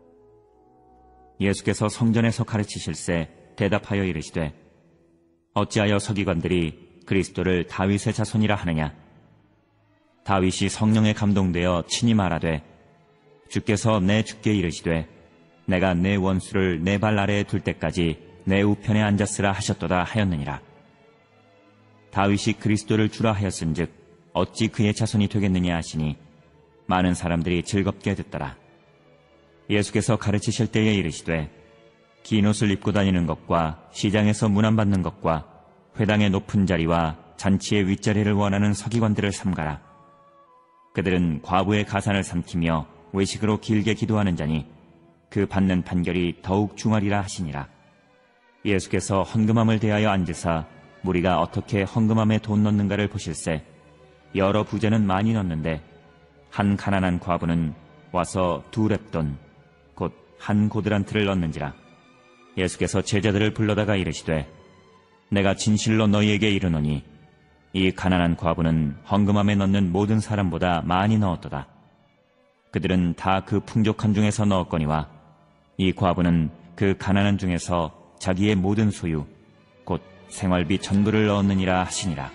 예수께서 성전에서 가르치실세 대답하여 이르시되 어찌하여 서기관들이 그리스도를 다윗의 자손이라 하느냐. 다윗이 성령에 감동되어 친히 말하되 주께서 내 주께 이르시되 내가 내 원수를 내 발 아래에 둘 때까지 내 우편에 앉았으라 하셨도다 하였느니라. 다윗이 그리스도를 주라 하였은즉 어찌 그의 자손이 되겠느냐 하시니 많은 사람들이 즐겁게 듣더라. 예수께서 가르치실 때에 이르시되 긴 옷을 입고 다니는 것과 시장에서 문안받는 것과 회당의 높은 자리와 잔치의 윗자리를 원하는 서기관들을 삼가라. 그들은 과부의 가산을 삼키며 외식으로 길게 기도하는 자니 그 받는 판결이 더욱 중하리라 하시니라. 예수께서 헌금함을 대하여 앉으사 무리가 어떻게 헌금함에 돈 넣는가를 보실세 여러 부자는 많이 넣는데 한 가난한 과부는 와서 2렙돈 곧 한 고드란트를 넣는지라. 예수께서 제자들을 불러다가 이르시되 내가 진실로 너희에게 이르노니 이 가난한 과부는 헌금함에 넣는 모든 사람보다 많이 넣었도다. 그들은 다 그 풍족한 중에서 넣었거니와 이 과부는 그 가난한 중에서 자기의 모든 소유 곧 생활비 전부를 넣었느니라 하시니라.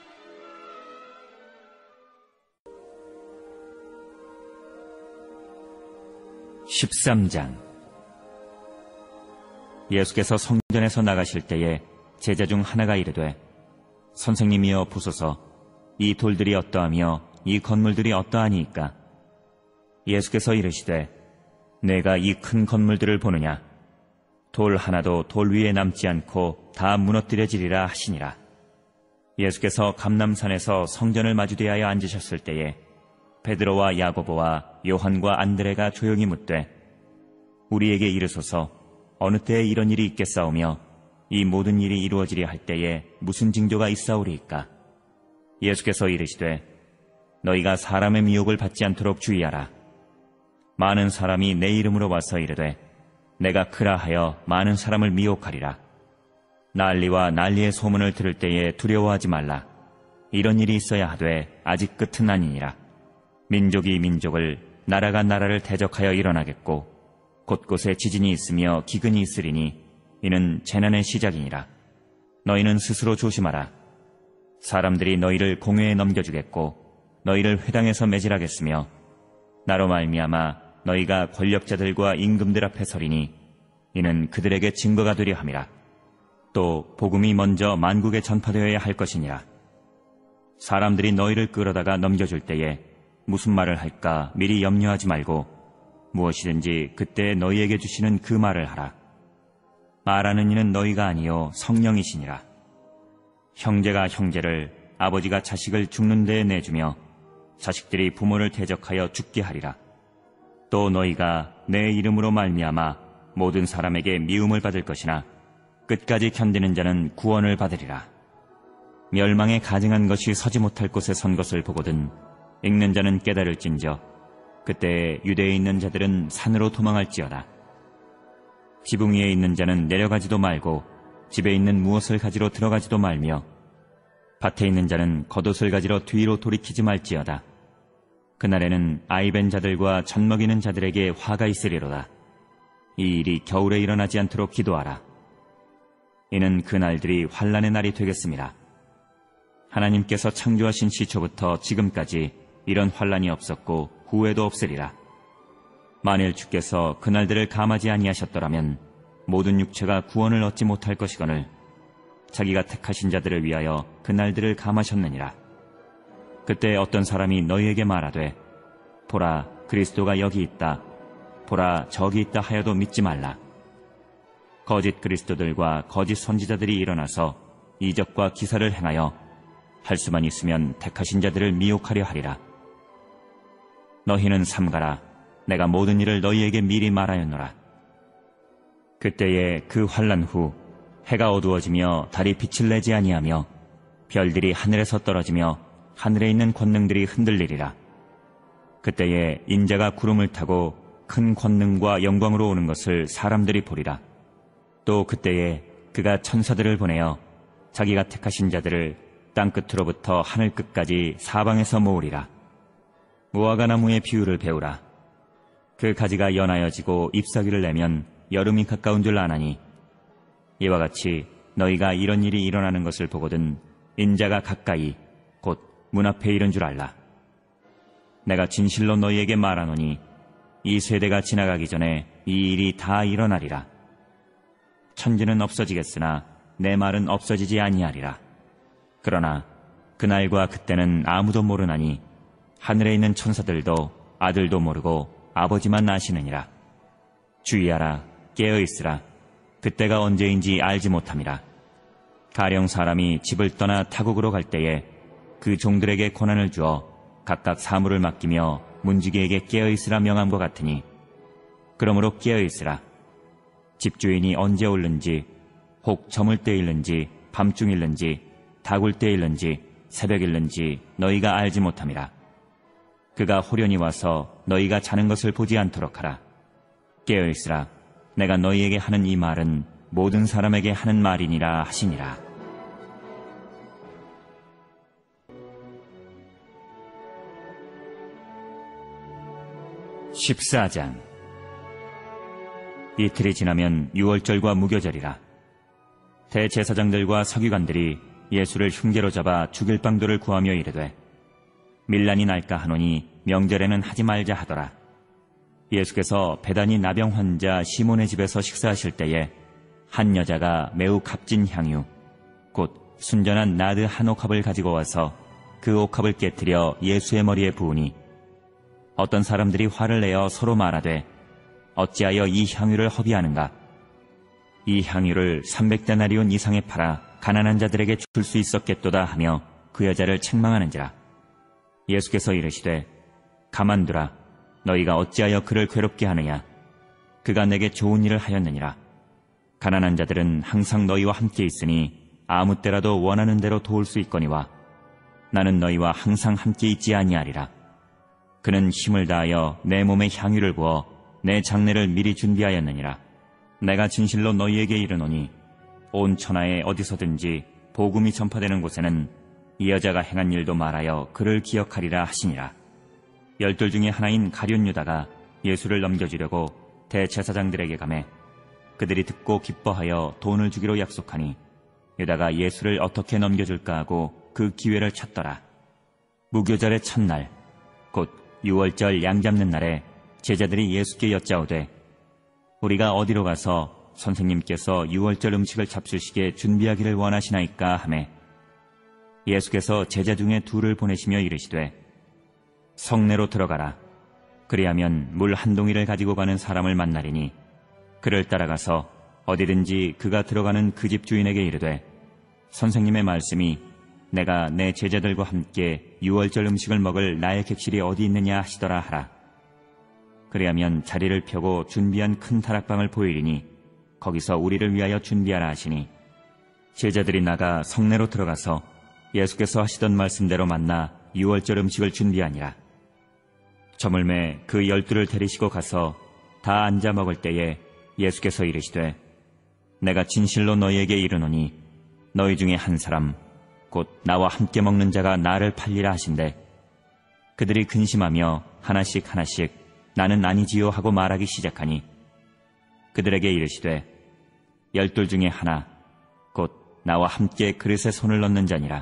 (13장) 예수께서 성전에서 나가실 때에 제자 중 하나가 이르되 선생님이여 보소서 이 돌들이 어떠하며 이 건물들이 어떠하니이까? 예수께서 이르시되 내가 이 큰 건물들을 보느냐? 돌 하나도 돌 위에 남지 않고 다 무너뜨려지리라 하시니라. 예수께서 감람산에서 성전을 마주대하여 앉으셨을 때에 베드로와 야고보와 요한과 안드레가 조용히 묻되 우리에게 이르소서 어느 때에 이런 일이 있겠사오며 이 모든 일이 이루어지려 할 때에 무슨 징조가 있사오리이까? 예수께서 이르시되 너희가 사람의 미혹을 받지 않도록 주의하라. 많은 사람이 내 이름으로 와서 이르되 내가 그라 하여 많은 사람을 미혹하리라. 난리와 난리의 소문을 들을 때에 두려워하지 말라. 이런 일이 있어야 하되 아직 끝은 아니니라. 민족이 민족을 나라가 나라를 대적하여 일어나겠고 곳곳에 지진이 있으며 기근이 있으리니 이는 재난의 시작이니라. 너희는 스스로 조심하라. 사람들이 너희를 공회에 넘겨주겠고 너희를 회당에서 매질하겠으며 나로 말미암아 너희가 권력자들과 임금들 앞에 서리니 이는 그들에게 증거가 되려 함이라. 또 복음이 먼저 만국에 전파되어야 할 것이니라. 사람들이 너희를 끌어다가 넘겨줄 때에 무슨 말을 할까 미리 염려하지 말고 무엇이든지 그때 너희에게 주시는 그 말을 하라. 말하는 이는 너희가 아니요 성령이시니라. 형제가 형제를, 아버지가 자식을 죽는 데에 내주며 자식들이 부모를 대적하여 죽게 하리라. 또 너희가 내 이름으로 말미암아 모든 사람에게 미움을 받을 것이나 끝까지 견디는 자는 구원을 받으리라. 멸망에 가증한 것이 서지 못할 곳에 선 것을 보거든 읽는 자는 깨달을진저 그때 유대에 있는 자들은 산으로 도망할지어다. 지붕 위에 있는 자는 내려가지도 말고 집에 있는 무엇을 가지러 들어가지도 말며 밭에 있는 자는 겉옷을 가지러 뒤로 돌이키지 말지어다. 그날에는 아이벤 자들과 젖먹이는 자들에게 화가 있으리로다. 이 일이 겨울에 일어나지 않도록 기도하라. 이는 그 날들이 환난의 날이 되겠습니다. 하나님께서 창조하신 시초부터 지금까지 이런 환난이 없었고 후에도 없으리라. 만일 주께서 그 날들을 감하지 아니하셨더라면 모든 육체가 구원을 얻지 못할 것이거늘 자기가 택하신 자들을 위하여 그 날들을 감하셨느니라. 그때 어떤 사람이 너희에게 말하되 보라 그리스도가 여기 있다, 보라 저기 있다 하여도 믿지 말라. 거짓 그리스도들과 거짓 선지자들이 일어나서 이적과 기사를 행하여 할 수만 있으면 택하신 자들을 미혹하려 하리라. 너희는 삼가라. 내가 모든 일을 너희에게 미리 말하였노라. 그때에 그 환난 후 해가 어두워지며 달이 빛을 내지 아니하며 별들이 하늘에서 떨어지며 하늘에 있는 권능들이 흔들리리라. 그때에 인자가 구름을 타고 큰 권능과 영광으로 오는 것을 사람들이 보리라. 또 그때에 그가 천사들을 보내어 자기가 택하신 자들을 땅끝으로부터 하늘 끝까지 사방에서 모으리라. 무화과 나무의 비유를 배우라. 그 가지가 연하여지고 잎사귀를 내면 여름이 가까운 줄 아나니 이와 같이 너희가 이런 일이 일어나는 것을 보거든 인자가 가까이 곧 문 앞에 이른 줄 알라. 내가 진실로 너희에게 말하노니 이 세대가 지나가기 전에 이 일이 다 일어나리라. 천지는 없어지겠으나 내 말은 없어지지 아니하리라. 그러나 그날과 그때는 아무도 모르나니 하늘에 있는 천사들도 아들도 모르고 아버지만 아시느니라. 주의하라. 깨어있으라. 그때가 언제인지 알지 못함이라. 가령 사람이 집을 떠나 타국으로 갈 때에 그 종들에게 권한을 주어 각각 사물을 맡기며 문지기에게 깨어있으라 명함과 같으니 그러므로 깨어있으라. 집주인이 언제 올는지 혹 저물 때일는지 밤중일는지 다굴 때일는지 새벽일는지 너희가 알지 못함이라. 그가 호련히 와서 너희가 자는 것을 보지 않도록 하라. 깨어있으라. 내가 너희에게 하는 이 말은 모든 사람에게 하는 말이니라 하시니라. (14장) 이틀이 지나면 유월절과 무교절이라. 대제사장들과 서기관들이 예수를 흉계로 잡아 죽일 방도를 구하며 이르되 밀란이 날까 하노니 명절에는 하지 말자 하더라. 예수께서 베다니 나병 환자 시몬의 집에서 식사하실 때에 한 여자가 매우 값진 향유 곧 순전한 나드 한 옥합을 가지고 와서 그 옥합을 깨뜨려 예수의 머리에 부으니 어떤 사람들이 화를 내어 서로 말하되 어찌하여 이 향유를 허비하는가? 이 향유를 300데나리온 이상에 팔아 가난한 자들에게 줄 수 있었겠도다 하며 그 여자를 책망하는지라. 예수께서 이르시되 가만두라. 너희가 어찌하여 그를 괴롭게 하느냐? 그가 내게 좋은 일을 하였느니라. 가난한 자들은 항상 너희와 함께 있으니 아무 때라도 원하는 대로 도울 수 있거니와 나는 너희와 항상 함께 있지 아니하리라. 그는 힘을 다하여 내 몸에 향유를 부어 내 장례를 미리 준비하였느니라. 내가 진실로 너희에게 이르노니 온 천하에 어디서든지 복음이 전파되는 곳에는 이 여자가 행한 일도 말하여 그를 기억하리라 하시니라. 12 중에 하나인 가룟 유다가 예수를 넘겨주려고 대제사장들에게 가매 그들이 듣고 기뻐하여 돈을 주기로 약속하니 유다가 예수를 어떻게 넘겨줄까 하고 그 기회를 찾더라. 무교절의 첫날 곧 유월절 양 잡는 날에 제자들이 예수께 여짜오되 우리가 어디로 가서 선생님께서 유월절 음식을 잡수시게 준비하기를 원하시나이까 하매 예수께서 제자 중에 둘을 보내시며 이르시되 성내로 들어가라. 그리하면 물 한 동이를 가지고 가는 사람을 만나리니 그를 따라가서 어디든지 그가 들어가는 그 집 주인에게 이르되 선생님의 말씀이 내가 내 제자들과 함께 유월절 음식을 먹을 나의 객실이 어디 있느냐 하시더라 하라. 그리하면 자리를 펴고 준비한 큰 다락방을 보이리니 거기서 우리를 위하여 준비하라 하시니 제자들이 나가 성내로 들어가서 예수께서 하시던 말씀대로 만나 유월절 음식을 준비하니라. 저물매 그 12를 데리시고 가서 다 앉아 먹을 때에 예수께서 이르시되 내가 진실로 너희에게 이르노니 너희 중에 한 사람 곧 나와 함께 먹는 자가 나를 팔리라 하신대 그들이 근심하며 하나씩 나는 아니지요 하고 말하기 시작하니 그들에게 이르시되 12 중에 하나 곧 나와 함께 그릇에 손을 넣는 자니라.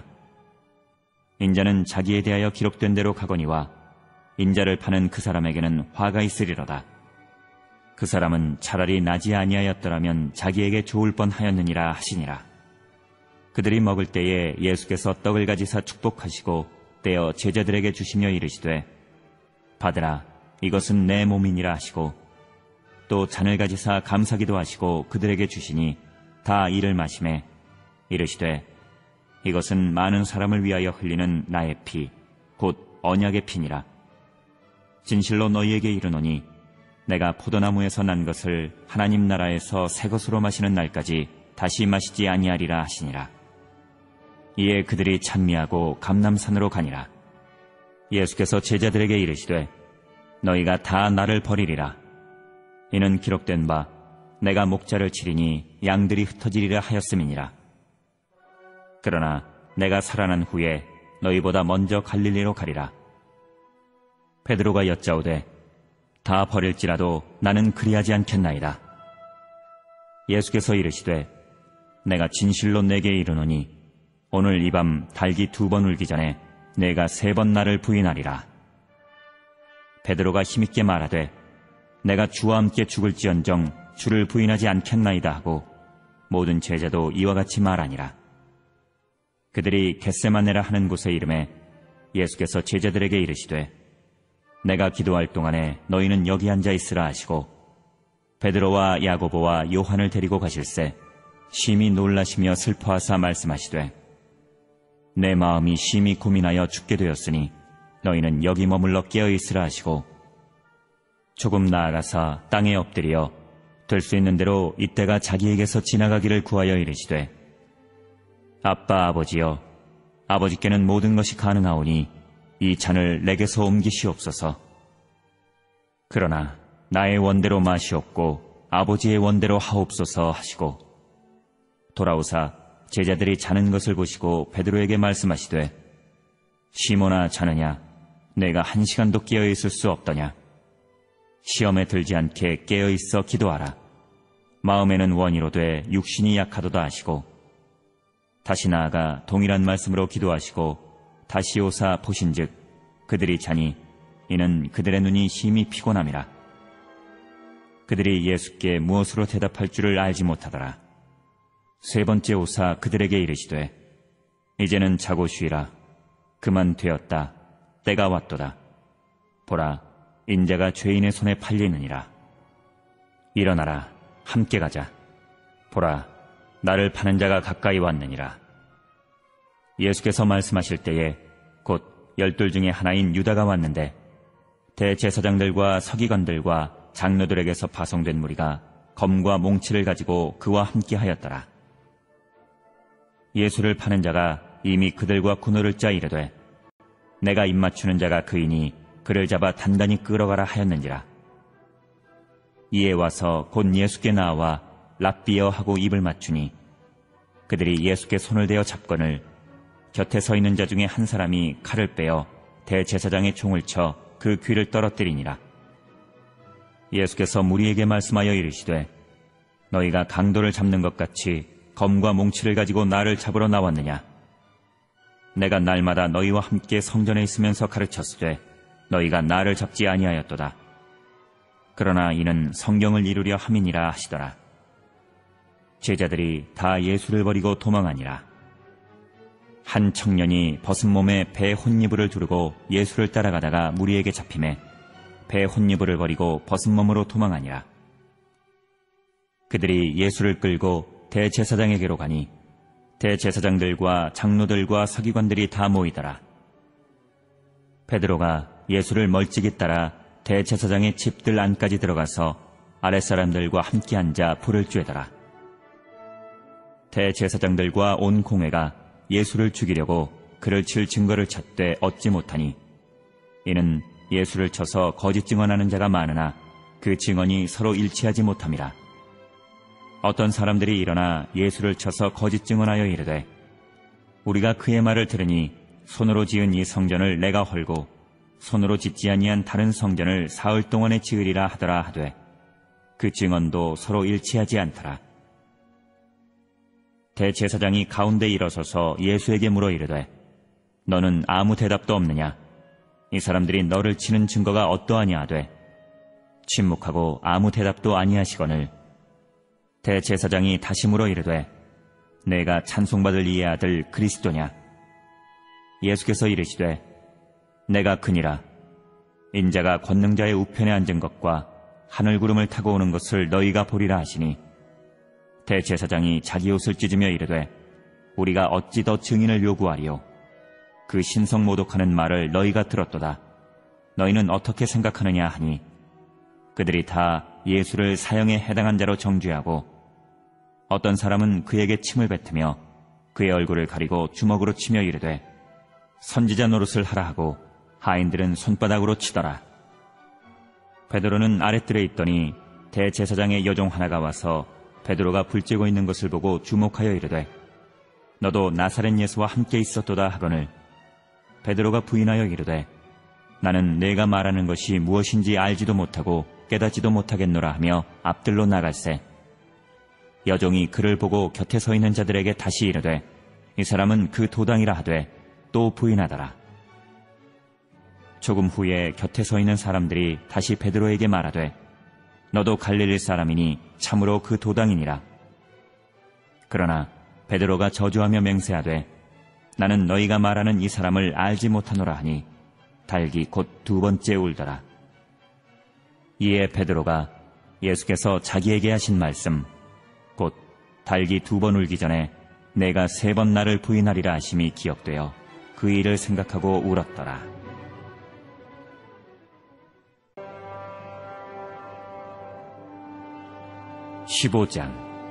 인자는 자기에 대하여 기록된 대로 가거니와 인자를 파는 그 사람에게는 화가 있으리로다. 그 사람은 차라리 나지 아니하였더라면 자기에게 좋을 뻔하였느니라 하시니라. 그들이 먹을 때에 예수께서 떡을 가지사 축복하시고 떼어 제자들에게 주시며 이르시되 받으라 이것은 내 몸이니라 하시고 또 잔을 가지사 감사기도 하시고 그들에게 주시니 다 이를 마시매 이르시되 이것은 많은 사람을 위하여 흘리는 나의 피 곧 언약의 피니라. 진실로 너희에게 이르노니 내가 포도나무에서 난 것을 하나님 나라에서 새 것으로 마시는 날까지 다시 마시지 아니하리라 하시니라. 이에 그들이 찬미하고 감람산으로 가니라. 예수께서 제자들에게 이르시되 너희가 다 나를 버리리라. 이는 기록된 바 내가 목자를 치리니 양들이 흩어지리라 하였음이니라. 그러나 내가 살아난 후에 너희보다 먼저 갈릴리로 가리라. 베드로가 여짜오되 다 버릴지라도 나는 그리하지 않겠나이다. 예수께서 이르시되 내가 진실로 내게 이르노니 오늘 이 밤 닭이 2번 울기 전에 내가 3번 나를 부인하리라. 베드로가 힘있게 말하되 내가 주와 함께 죽을지언정 주를 부인하지 않겠나이다 하고 모든 제자도 이와 같이 말하니라. 그들이 겟세마네라 하는 곳에 이름에 예수께서 제자들에게 이르시되 내가 기도할 동안에 너희는 여기 앉아 있으라 하시고 베드로와 야고보와 요한을 데리고 가실새 심히 놀라시며 슬퍼하사 말씀하시되 내 마음이 심히 고민하여 죽게 되었으니 너희는 여기 머물러 깨어 있으라 하시고 조금 나아가사 땅에 엎드려 될 수 있는 대로 이때가 자기에게서 지나가기를 구하여 이르시되 아빠 아버지여 아버지께는 모든 것이 가능하오니 이 잔을 내게서 옮기시옵소서. 그러나 나의 원대로 마시옵고 아버지의 원대로 하옵소서 하시고 돌아오사 제자들이 자는 것을 보시고 베드로에게 말씀하시되 시몬아 자느냐 내가 1시간도 깨어 있을 수 없더냐. 시험에 들지 않게 깨어 있어 기도하라. 마음에는 원이로되 육신이 약하도다 하시고 다시 나아가 동일한 말씀으로 기도하시고 다시 오사 보신즉 그들이 자니 이는 그들의 눈이 심히 피곤함이라. 그들이 예수께 무엇으로 대답할 줄을 알지 못하더라. 3번째 오사 그들에게 이르시되 이제는 자고 쉬라. 그만 되었다. 때가 왔도다. 보라 인자가 죄인의 손에 팔리느니라. 일어나라. 함께 가자. 보라 나를 파는 자가 가까이 왔느니라. 예수께서 말씀하실 때에 곧 12 중에 하나인 유다가 왔는데 대제사장들과 서기관들과 장로들에게서 파송된 무리가 검과 몽치를 가지고 그와 함께 하였더라. 예수를 파는 자가 이미 그들과 군호를 짜 이르되 내가 입맞추는 자가 그이니 그를 잡아 단단히 끌어가라 하였는지라. 이에 와서 곧 예수께 나와 랍비여 하고 입을 맞추니 그들이 예수께 손을 대어 잡거늘 곁에 서 있는 자 중에 한 사람이 칼을 빼어 대제사장의 총을 쳐 그 귀를 떨어뜨리니라. 예수께서 무리에게 말씀하여 이르시되 너희가 강도를 잡는 것 같이 검과 몽치를 가지고 나를 잡으러 나왔느냐. 내가 날마다 너희와 함께 성전에 있으면서 가르쳤으되 너희가 나를 잡지 아니하였도다. 그러나 이는 성경을 이루려 함이니라 하시더라. 제자들이 다 예수를 버리고 도망하니라. 한 청년이 벗은 몸에 배 혼이불을 두르고 예수를 따라가다가 무리에게 잡히매 배 혼이불을 버리고 벗은 몸으로 도망하니라. 그들이 예수를 끌고 대제사장에게로 가니 대제사장들과 장로들과 서기관들이 다 모이더라. 베드로가 예수를 멀찍이 따라 대제사장의 집들 안까지 들어가서 아랫사람들과 함께 앉아 불을 쬐더라. 대제사장들과 온 공회가 예수를 죽이려고 그를 칠 증거를 찾되 얻지 못하니 이는 예수를 쳐서 거짓 증언하는 자가 많으나 그 증언이 서로 일치하지 못함이라. 어떤 사람들이 일어나 예수를 쳐서 거짓 증언하여 이르되 우리가 그의 말을 들으니 손으로 지은 이 성전을 내가 헐고 손으로 짓지 아니한 다른 성전을 사흘 동안에 지으리라 하더라 하되 그 증언도 서로 일치하지 않더라. 대제사장이 가운데 일어서서 예수에게 물어 이르되 너는 아무 대답도 없느냐? 이 사람들이 너를 치는 증거가 어떠하냐 하되 침묵하고 아무 대답도 아니하시거늘 대제사장이 다시 물어 이르되 내가 찬송받을 이의 아들 그리스도냐? 예수께서 이르시되 내가 그니라. 인자가 권능자의 우편에 앉은 것과 하늘 구름을 타고 오는 것을 너희가 보리라 하시니 대제사장이 자기 옷을 찢으며 이르되 우리가 어찌 더 증인을 요구하리요? 그 신성 모독하는 말을 너희가 들었도다. 너희는 어떻게 생각하느냐 하니 그들이 다 예수를 사형에 해당한 자로 정죄하고 어떤 사람은 그에게 침을 뱉으며 그의 얼굴을 가리고 주먹으로 치며 이르되 선지자 노릇을 하라 하고 하인들은 손바닥으로 치더라. 베드로는 아랫뜰에 있더니 대제사장의 여종 하나가 와서 베드로가 불쬐고 있는 것을 보고 주목하여 이르되 너도 나사렛 예수와 함께 있었도다 하거늘 베드로가 부인하여 이르되 나는 내가 말하는 것이 무엇인지 알지도 못하고 깨닫지도 못하겠노라 하며 앞들로 나갈새 여종이 그를 보고 곁에 서 있는 자들에게 다시 이르되 이 사람은 그 도당이라 하되 또 부인하더라. 조금 후에 곁에 서 있는 사람들이 다시 베드로에게 말하되 너도 갈릴리 사람이니 참으로 그 도당이니라. 그러나 베드로가 저주하며 맹세하되 나는 너희가 말하는 이 사람을 알지 못하노라 하니 달기 곧 두 번째 울더라. 이에 베드로가 예수께서 자기에게 하신 말씀 곧 달기 두 번 울기 전에 내가 세 번 나를 부인하리라 하심이 기억되어 그 일을 생각하고 울었더라. (15장)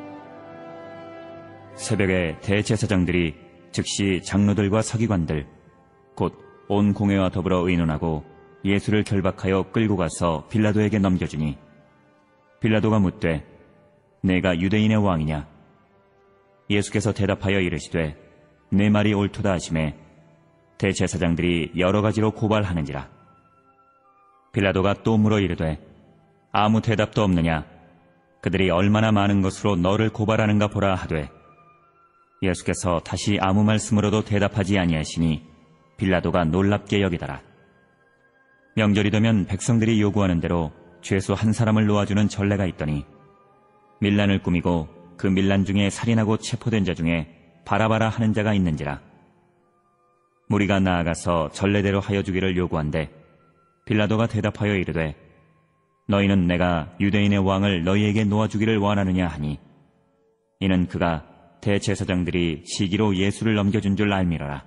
새벽에 대제사장들이 즉시 장로들과 서기관들 곧 온 공회와 더불어 의논하고 예수를 결박하여 끌고 가서 빌라도에게 넘겨주니 빌라도가 묻되 내가 유대인의 왕이냐? 예수께서 대답하여 이르시되 내 말이 옳도다 하시매 대제사장들이 여러 가지로 고발하는지라. 빌라도가 또 물어 이르되 아무 대답도 없느냐? 그들이 얼마나 많은 것으로 너를 고발하는가 보라 하되 예수께서 다시 아무 말씀으로도 대답하지 아니하시니 빌라도가 놀랍게 여기더라. 명절이 되면 백성들이 요구하는 대로 죄수 한 사람을 놓아주는 전례가 있더니 밀란을 꾸미고 그 밀란 중에 살인하고 체포된 자 중에 바라바라 하는 자가 있는지라. 무리가 나아가서 전례대로 하여 주기를 요구한데 빌라도가 대답하여 이르되 너희는 내가 유대인의 왕을 너희에게 놓아주기를 원하느냐 하니 이는 그가 대제사장들이 시기로 예수를 넘겨준 줄 알미러라.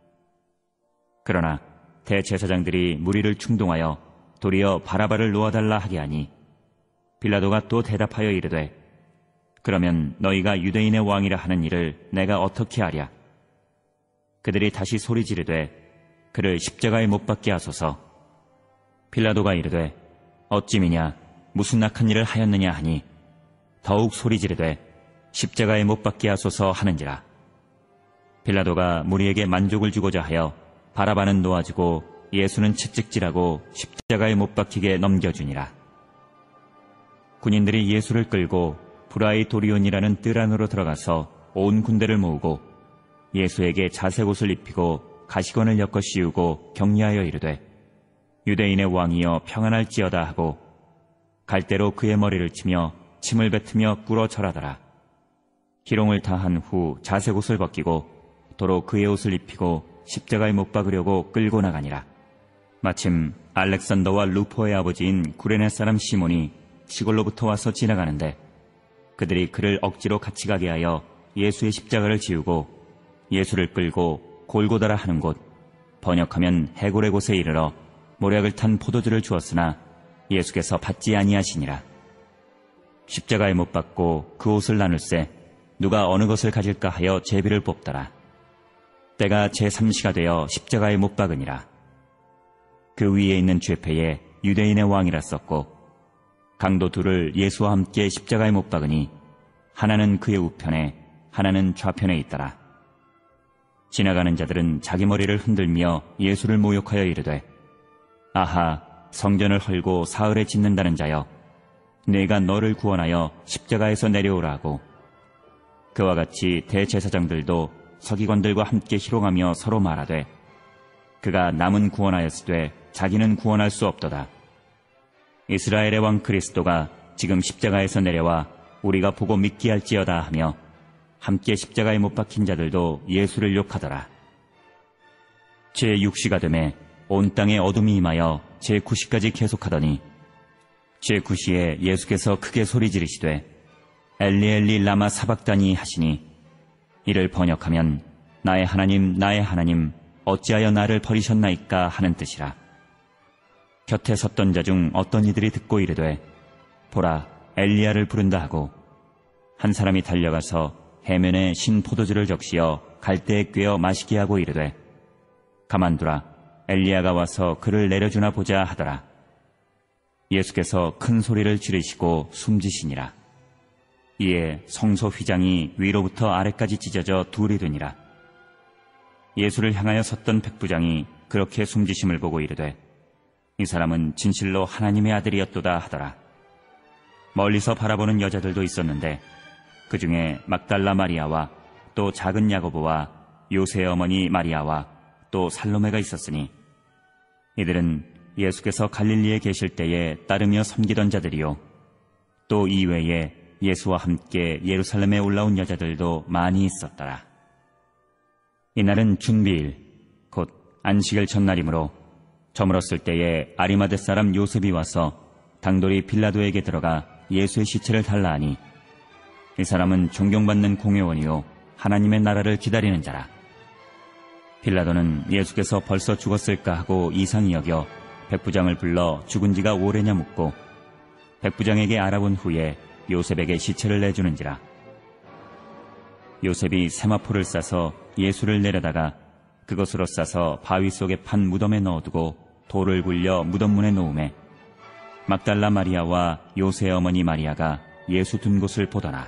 그러나 대제사장들이 무리를 충동하여 도리어 바라바를 놓아달라 하게 하니 빌라도가 또 대답하여 이르되 그러면 너희가 유대인의 왕이라 하는 일을 내가 어떻게 하랴? 그들이 다시 소리 지르되 그를 십자가에 못 박게 하소서. 빌라도가 이르되 어찌미냐 무슨 악한 일을 하였느냐 하니 더욱 소리 지르되 십자가에 못 박게 하소서 하는지라. 빌라도가 무리에게 만족을 주고자 하여 바라바는 놓아주고 예수는 채찍질하고 십자가에 못 박히게 넘겨주니라. 군인들이 예수를 끌고 브라이도리온이라는 뜰 안으로 들어가서 온 군대를 모으고 예수에게 자색옷을 입히고 가시관을 엮어 씌우고 격려하여 이르되 유대인의 왕이여 평안할지어다 하고 갈대로 그의 머리를 치며 침을 뱉으며 꿇어 절하더라. 기롱을 다한 후 자색옷을 벗기고 도로 그의 옷을 입히고 십자가에 못 박으려고 끌고 나가니라. 마침 알렉산더와 루포의 아버지인 구레네 사람 시몬이 시골로부터 와서 지나가는데 그들이 그를 억지로 같이 가게 하여 예수의 십자가를 지우고 예수를 끌고 골고다라 하는 곳, 번역하면 해골의 곳에 이르러 모략을 탄 포도주를 주었으나 예수께서 받지 아니하시니라. 십자가에 못 박고 그 옷을 나눌세 누가 어느 것을 가질까 하여 제비를 뽑더라. 때가 제3시가 되어 십자가에 못 박으니라. 그 위에 있는 죄패에 유대인의 왕이라 썼고 강도 둘을 예수와 함께 십자가에 못 박으니 하나는 그의 우편에 하나는 좌편에 있더라. 지나가는 자들은 자기 머리를 흔들며 예수를 모욕하여 이르되 아하 성전을 헐고 사흘에 짓는다는 자여 내가 너를 구원하여 십자가에서 내려오라 하고 그와 같이 대제사장들도 서기관들과 함께 희롱하며 서로 말하되 그가 남은 구원하였으되 자기는 구원할 수 없도다. 이스라엘의 왕 그리스도가 지금 십자가에서 내려와 우리가 보고 믿게 할지어다 하며 함께 십자가에 못 박힌 자들도 예수를 욕하더라. 제6시가 되매 온 땅에 어둠이 임하여 제9시까지 계속하더니 제9시에 예수께서 크게 소리 지르시되 엘리 엘리 라마 사박다니 하시니 이를 번역하면 나의 하나님 어찌하여 나를 버리셨나이까 하는 뜻이라. 곁에 섰던 자 중 어떤 이들이 듣고 이르되 보라 엘리야를 부른다 하고 한 사람이 달려가서 해면에 신 포도주를 적시어 갈대에 꿰어 마시게 하고 이르되 가만두라 엘리야가 와서 그를 내려주나 보자 하더라. 예수께서 큰 소리를 지르시고 숨지시니라. 이에 성소 휘장이 위로부터 아래까지 찢어져 둘이 되니라. 예수를 향하여 섰던 백부장이 그렇게 숨지심을 보고 이르되 이 사람은 진실로 하나님의 아들이었도다 하더라. 멀리서 바라보는 여자들도 있었는데 그 중에 막달라 마리아와 또 작은 야고보와 요새의 어머니 마리아와 또 살로메가 있었으니 이들은 예수께서 갈릴리에 계실 때에 따르며 섬기던 자들이요 또 이외에 예수와 함께 예루살렘에 올라온 여자들도 많이 있었더라. 이날은 준비일 곧 안식일 첫날이므로 저물었을 때에 아리마대 사람 요셉이 와서 당돌이 빌라도에게 들어가 예수의 시체를 달라 하니 이 사람은 존경받는 공회원이요 하나님의 나라를 기다리는 자라. 빌라도는 예수께서 벌써 죽었을까 하고 이상히 여겨 백부장을 불러 죽은 지가 오래냐 묻고 백부장에게 알아본 후에 요셉에게 시체를 내주는지라. 요셉이 세마포를 싸서 예수를 내려다가 그것으로 싸서 바위 속에 판 무덤에 넣어두고 돌을 굴려 무덤 문에 놓음에 막달라 마리아와 요새의 어머니 마리아가 예수 둔 곳을 보더라.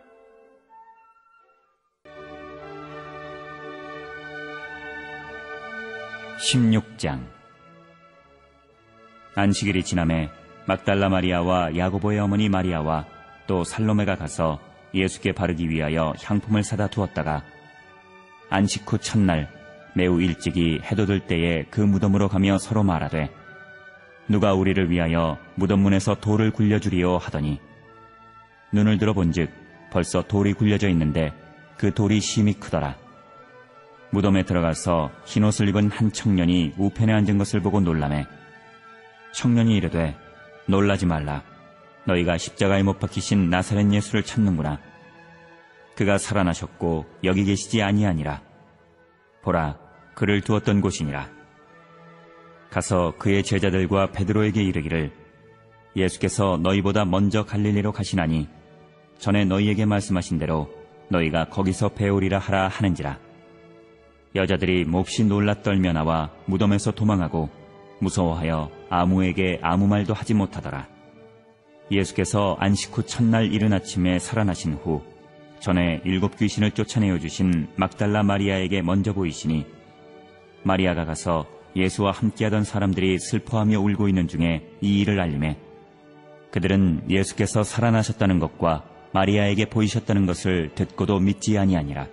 (16장) 안식일이 지남에 막달라 마리아와 야고보의 어머니 마리아와 또 살로메가 가서 예수께 바르기 위하여 향품을 사다 두었다가 안식 후 첫날 매우 일찍이 해돋을 때에 그 무덤으로 가며 서로 말하되 누가 우리를 위하여 무덤 문에서 돌을 굴려주리요 하더니 눈을 들어 본즉 벌써 돌이 굴려져 있는데 그 돌이 심히 크더라. 무덤에 들어가서 흰옷을 입은 한 청년이 우편에 앉은 것을 보고 놀라매 청년이 이르되 놀라지 말라. 너희가 십자가에 못 박히신 나사렛 예수를 찾는구나. 그가 살아나셨고 여기 계시지 아니하니라. 보라, 그를 두었던 곳이니라. 가서 그의 제자들과 베드로에게 이르기를 예수께서 너희보다 먼저 갈릴리로 가시나니 전에 너희에게 말씀하신 대로 너희가 거기서 배우리라 하라 하는지라. 여자들이 몹시 놀라 떨며 나와 무덤에서 도망하고 무서워하여 아무에게 아무 말도 하지 못하더라. 예수께서 안식 후 첫날 이른 아침에 살아나신 후 전에 7 귀신을 쫓아내어 주신 막달라 마리아에게 먼저 보이시니 마리아가 가서 예수와 함께하던 사람들이 슬퍼하며 울고 있는 중에 이 일을 알림해 그들은 예수께서 살아나셨다는 것과 마리아에게 보이셨다는 것을 듣고도 믿지 아니하니라.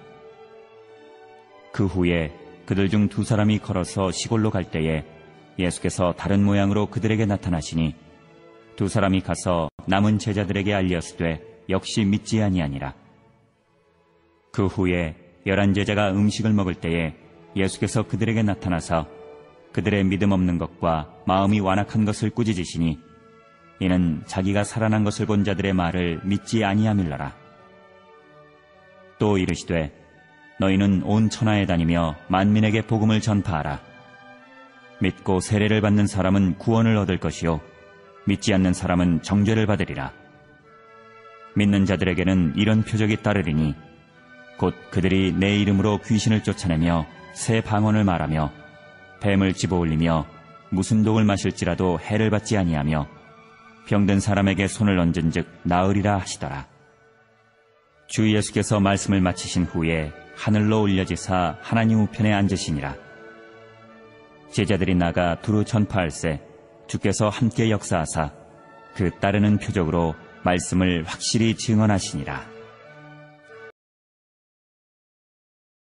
그 후에 그들 중 2 사람이 걸어서 시골로 갈 때에 예수께서 다른 모양으로 그들에게 나타나시니 2 사람이 가서 남은 제자들에게 알렸으되 역시 믿지 아니하니라. 그 후에 열한 제자가 음식을 먹을 때에 예수께서 그들에게 나타나서 그들의 믿음 없는 것과 마음이 완악한 것을 꾸짖으시니 이는 자기가 살아난 것을 본 자들의 말을 믿지 아니함일러라. 또 이르시되 너희는 온 천하에 다니며 만민에게 복음을 전파하라. 믿고 세례를 받는 사람은 구원을 얻을 것이요 믿지 않는 사람은 정죄를 받으리라. 믿는 자들에게는 이런 표적이 따르리니 곧 그들이 내 이름으로 귀신을 쫓아내며 새 방언을 말하며 뱀을 집어올리며 무슨 독을 마실지라도 해를 받지 아니하며 병든 사람에게 손을 얹은즉 나으리라 하시더라. 주 예수께서 말씀을 마치신 후에 하늘로 올려지사 하나님 우편에 앉으시니라. 제자들이 나가 두루 전파할세 주께서 함께 역사하사 그 따르는 표적으로 말씀을 확실히 증언하시니라.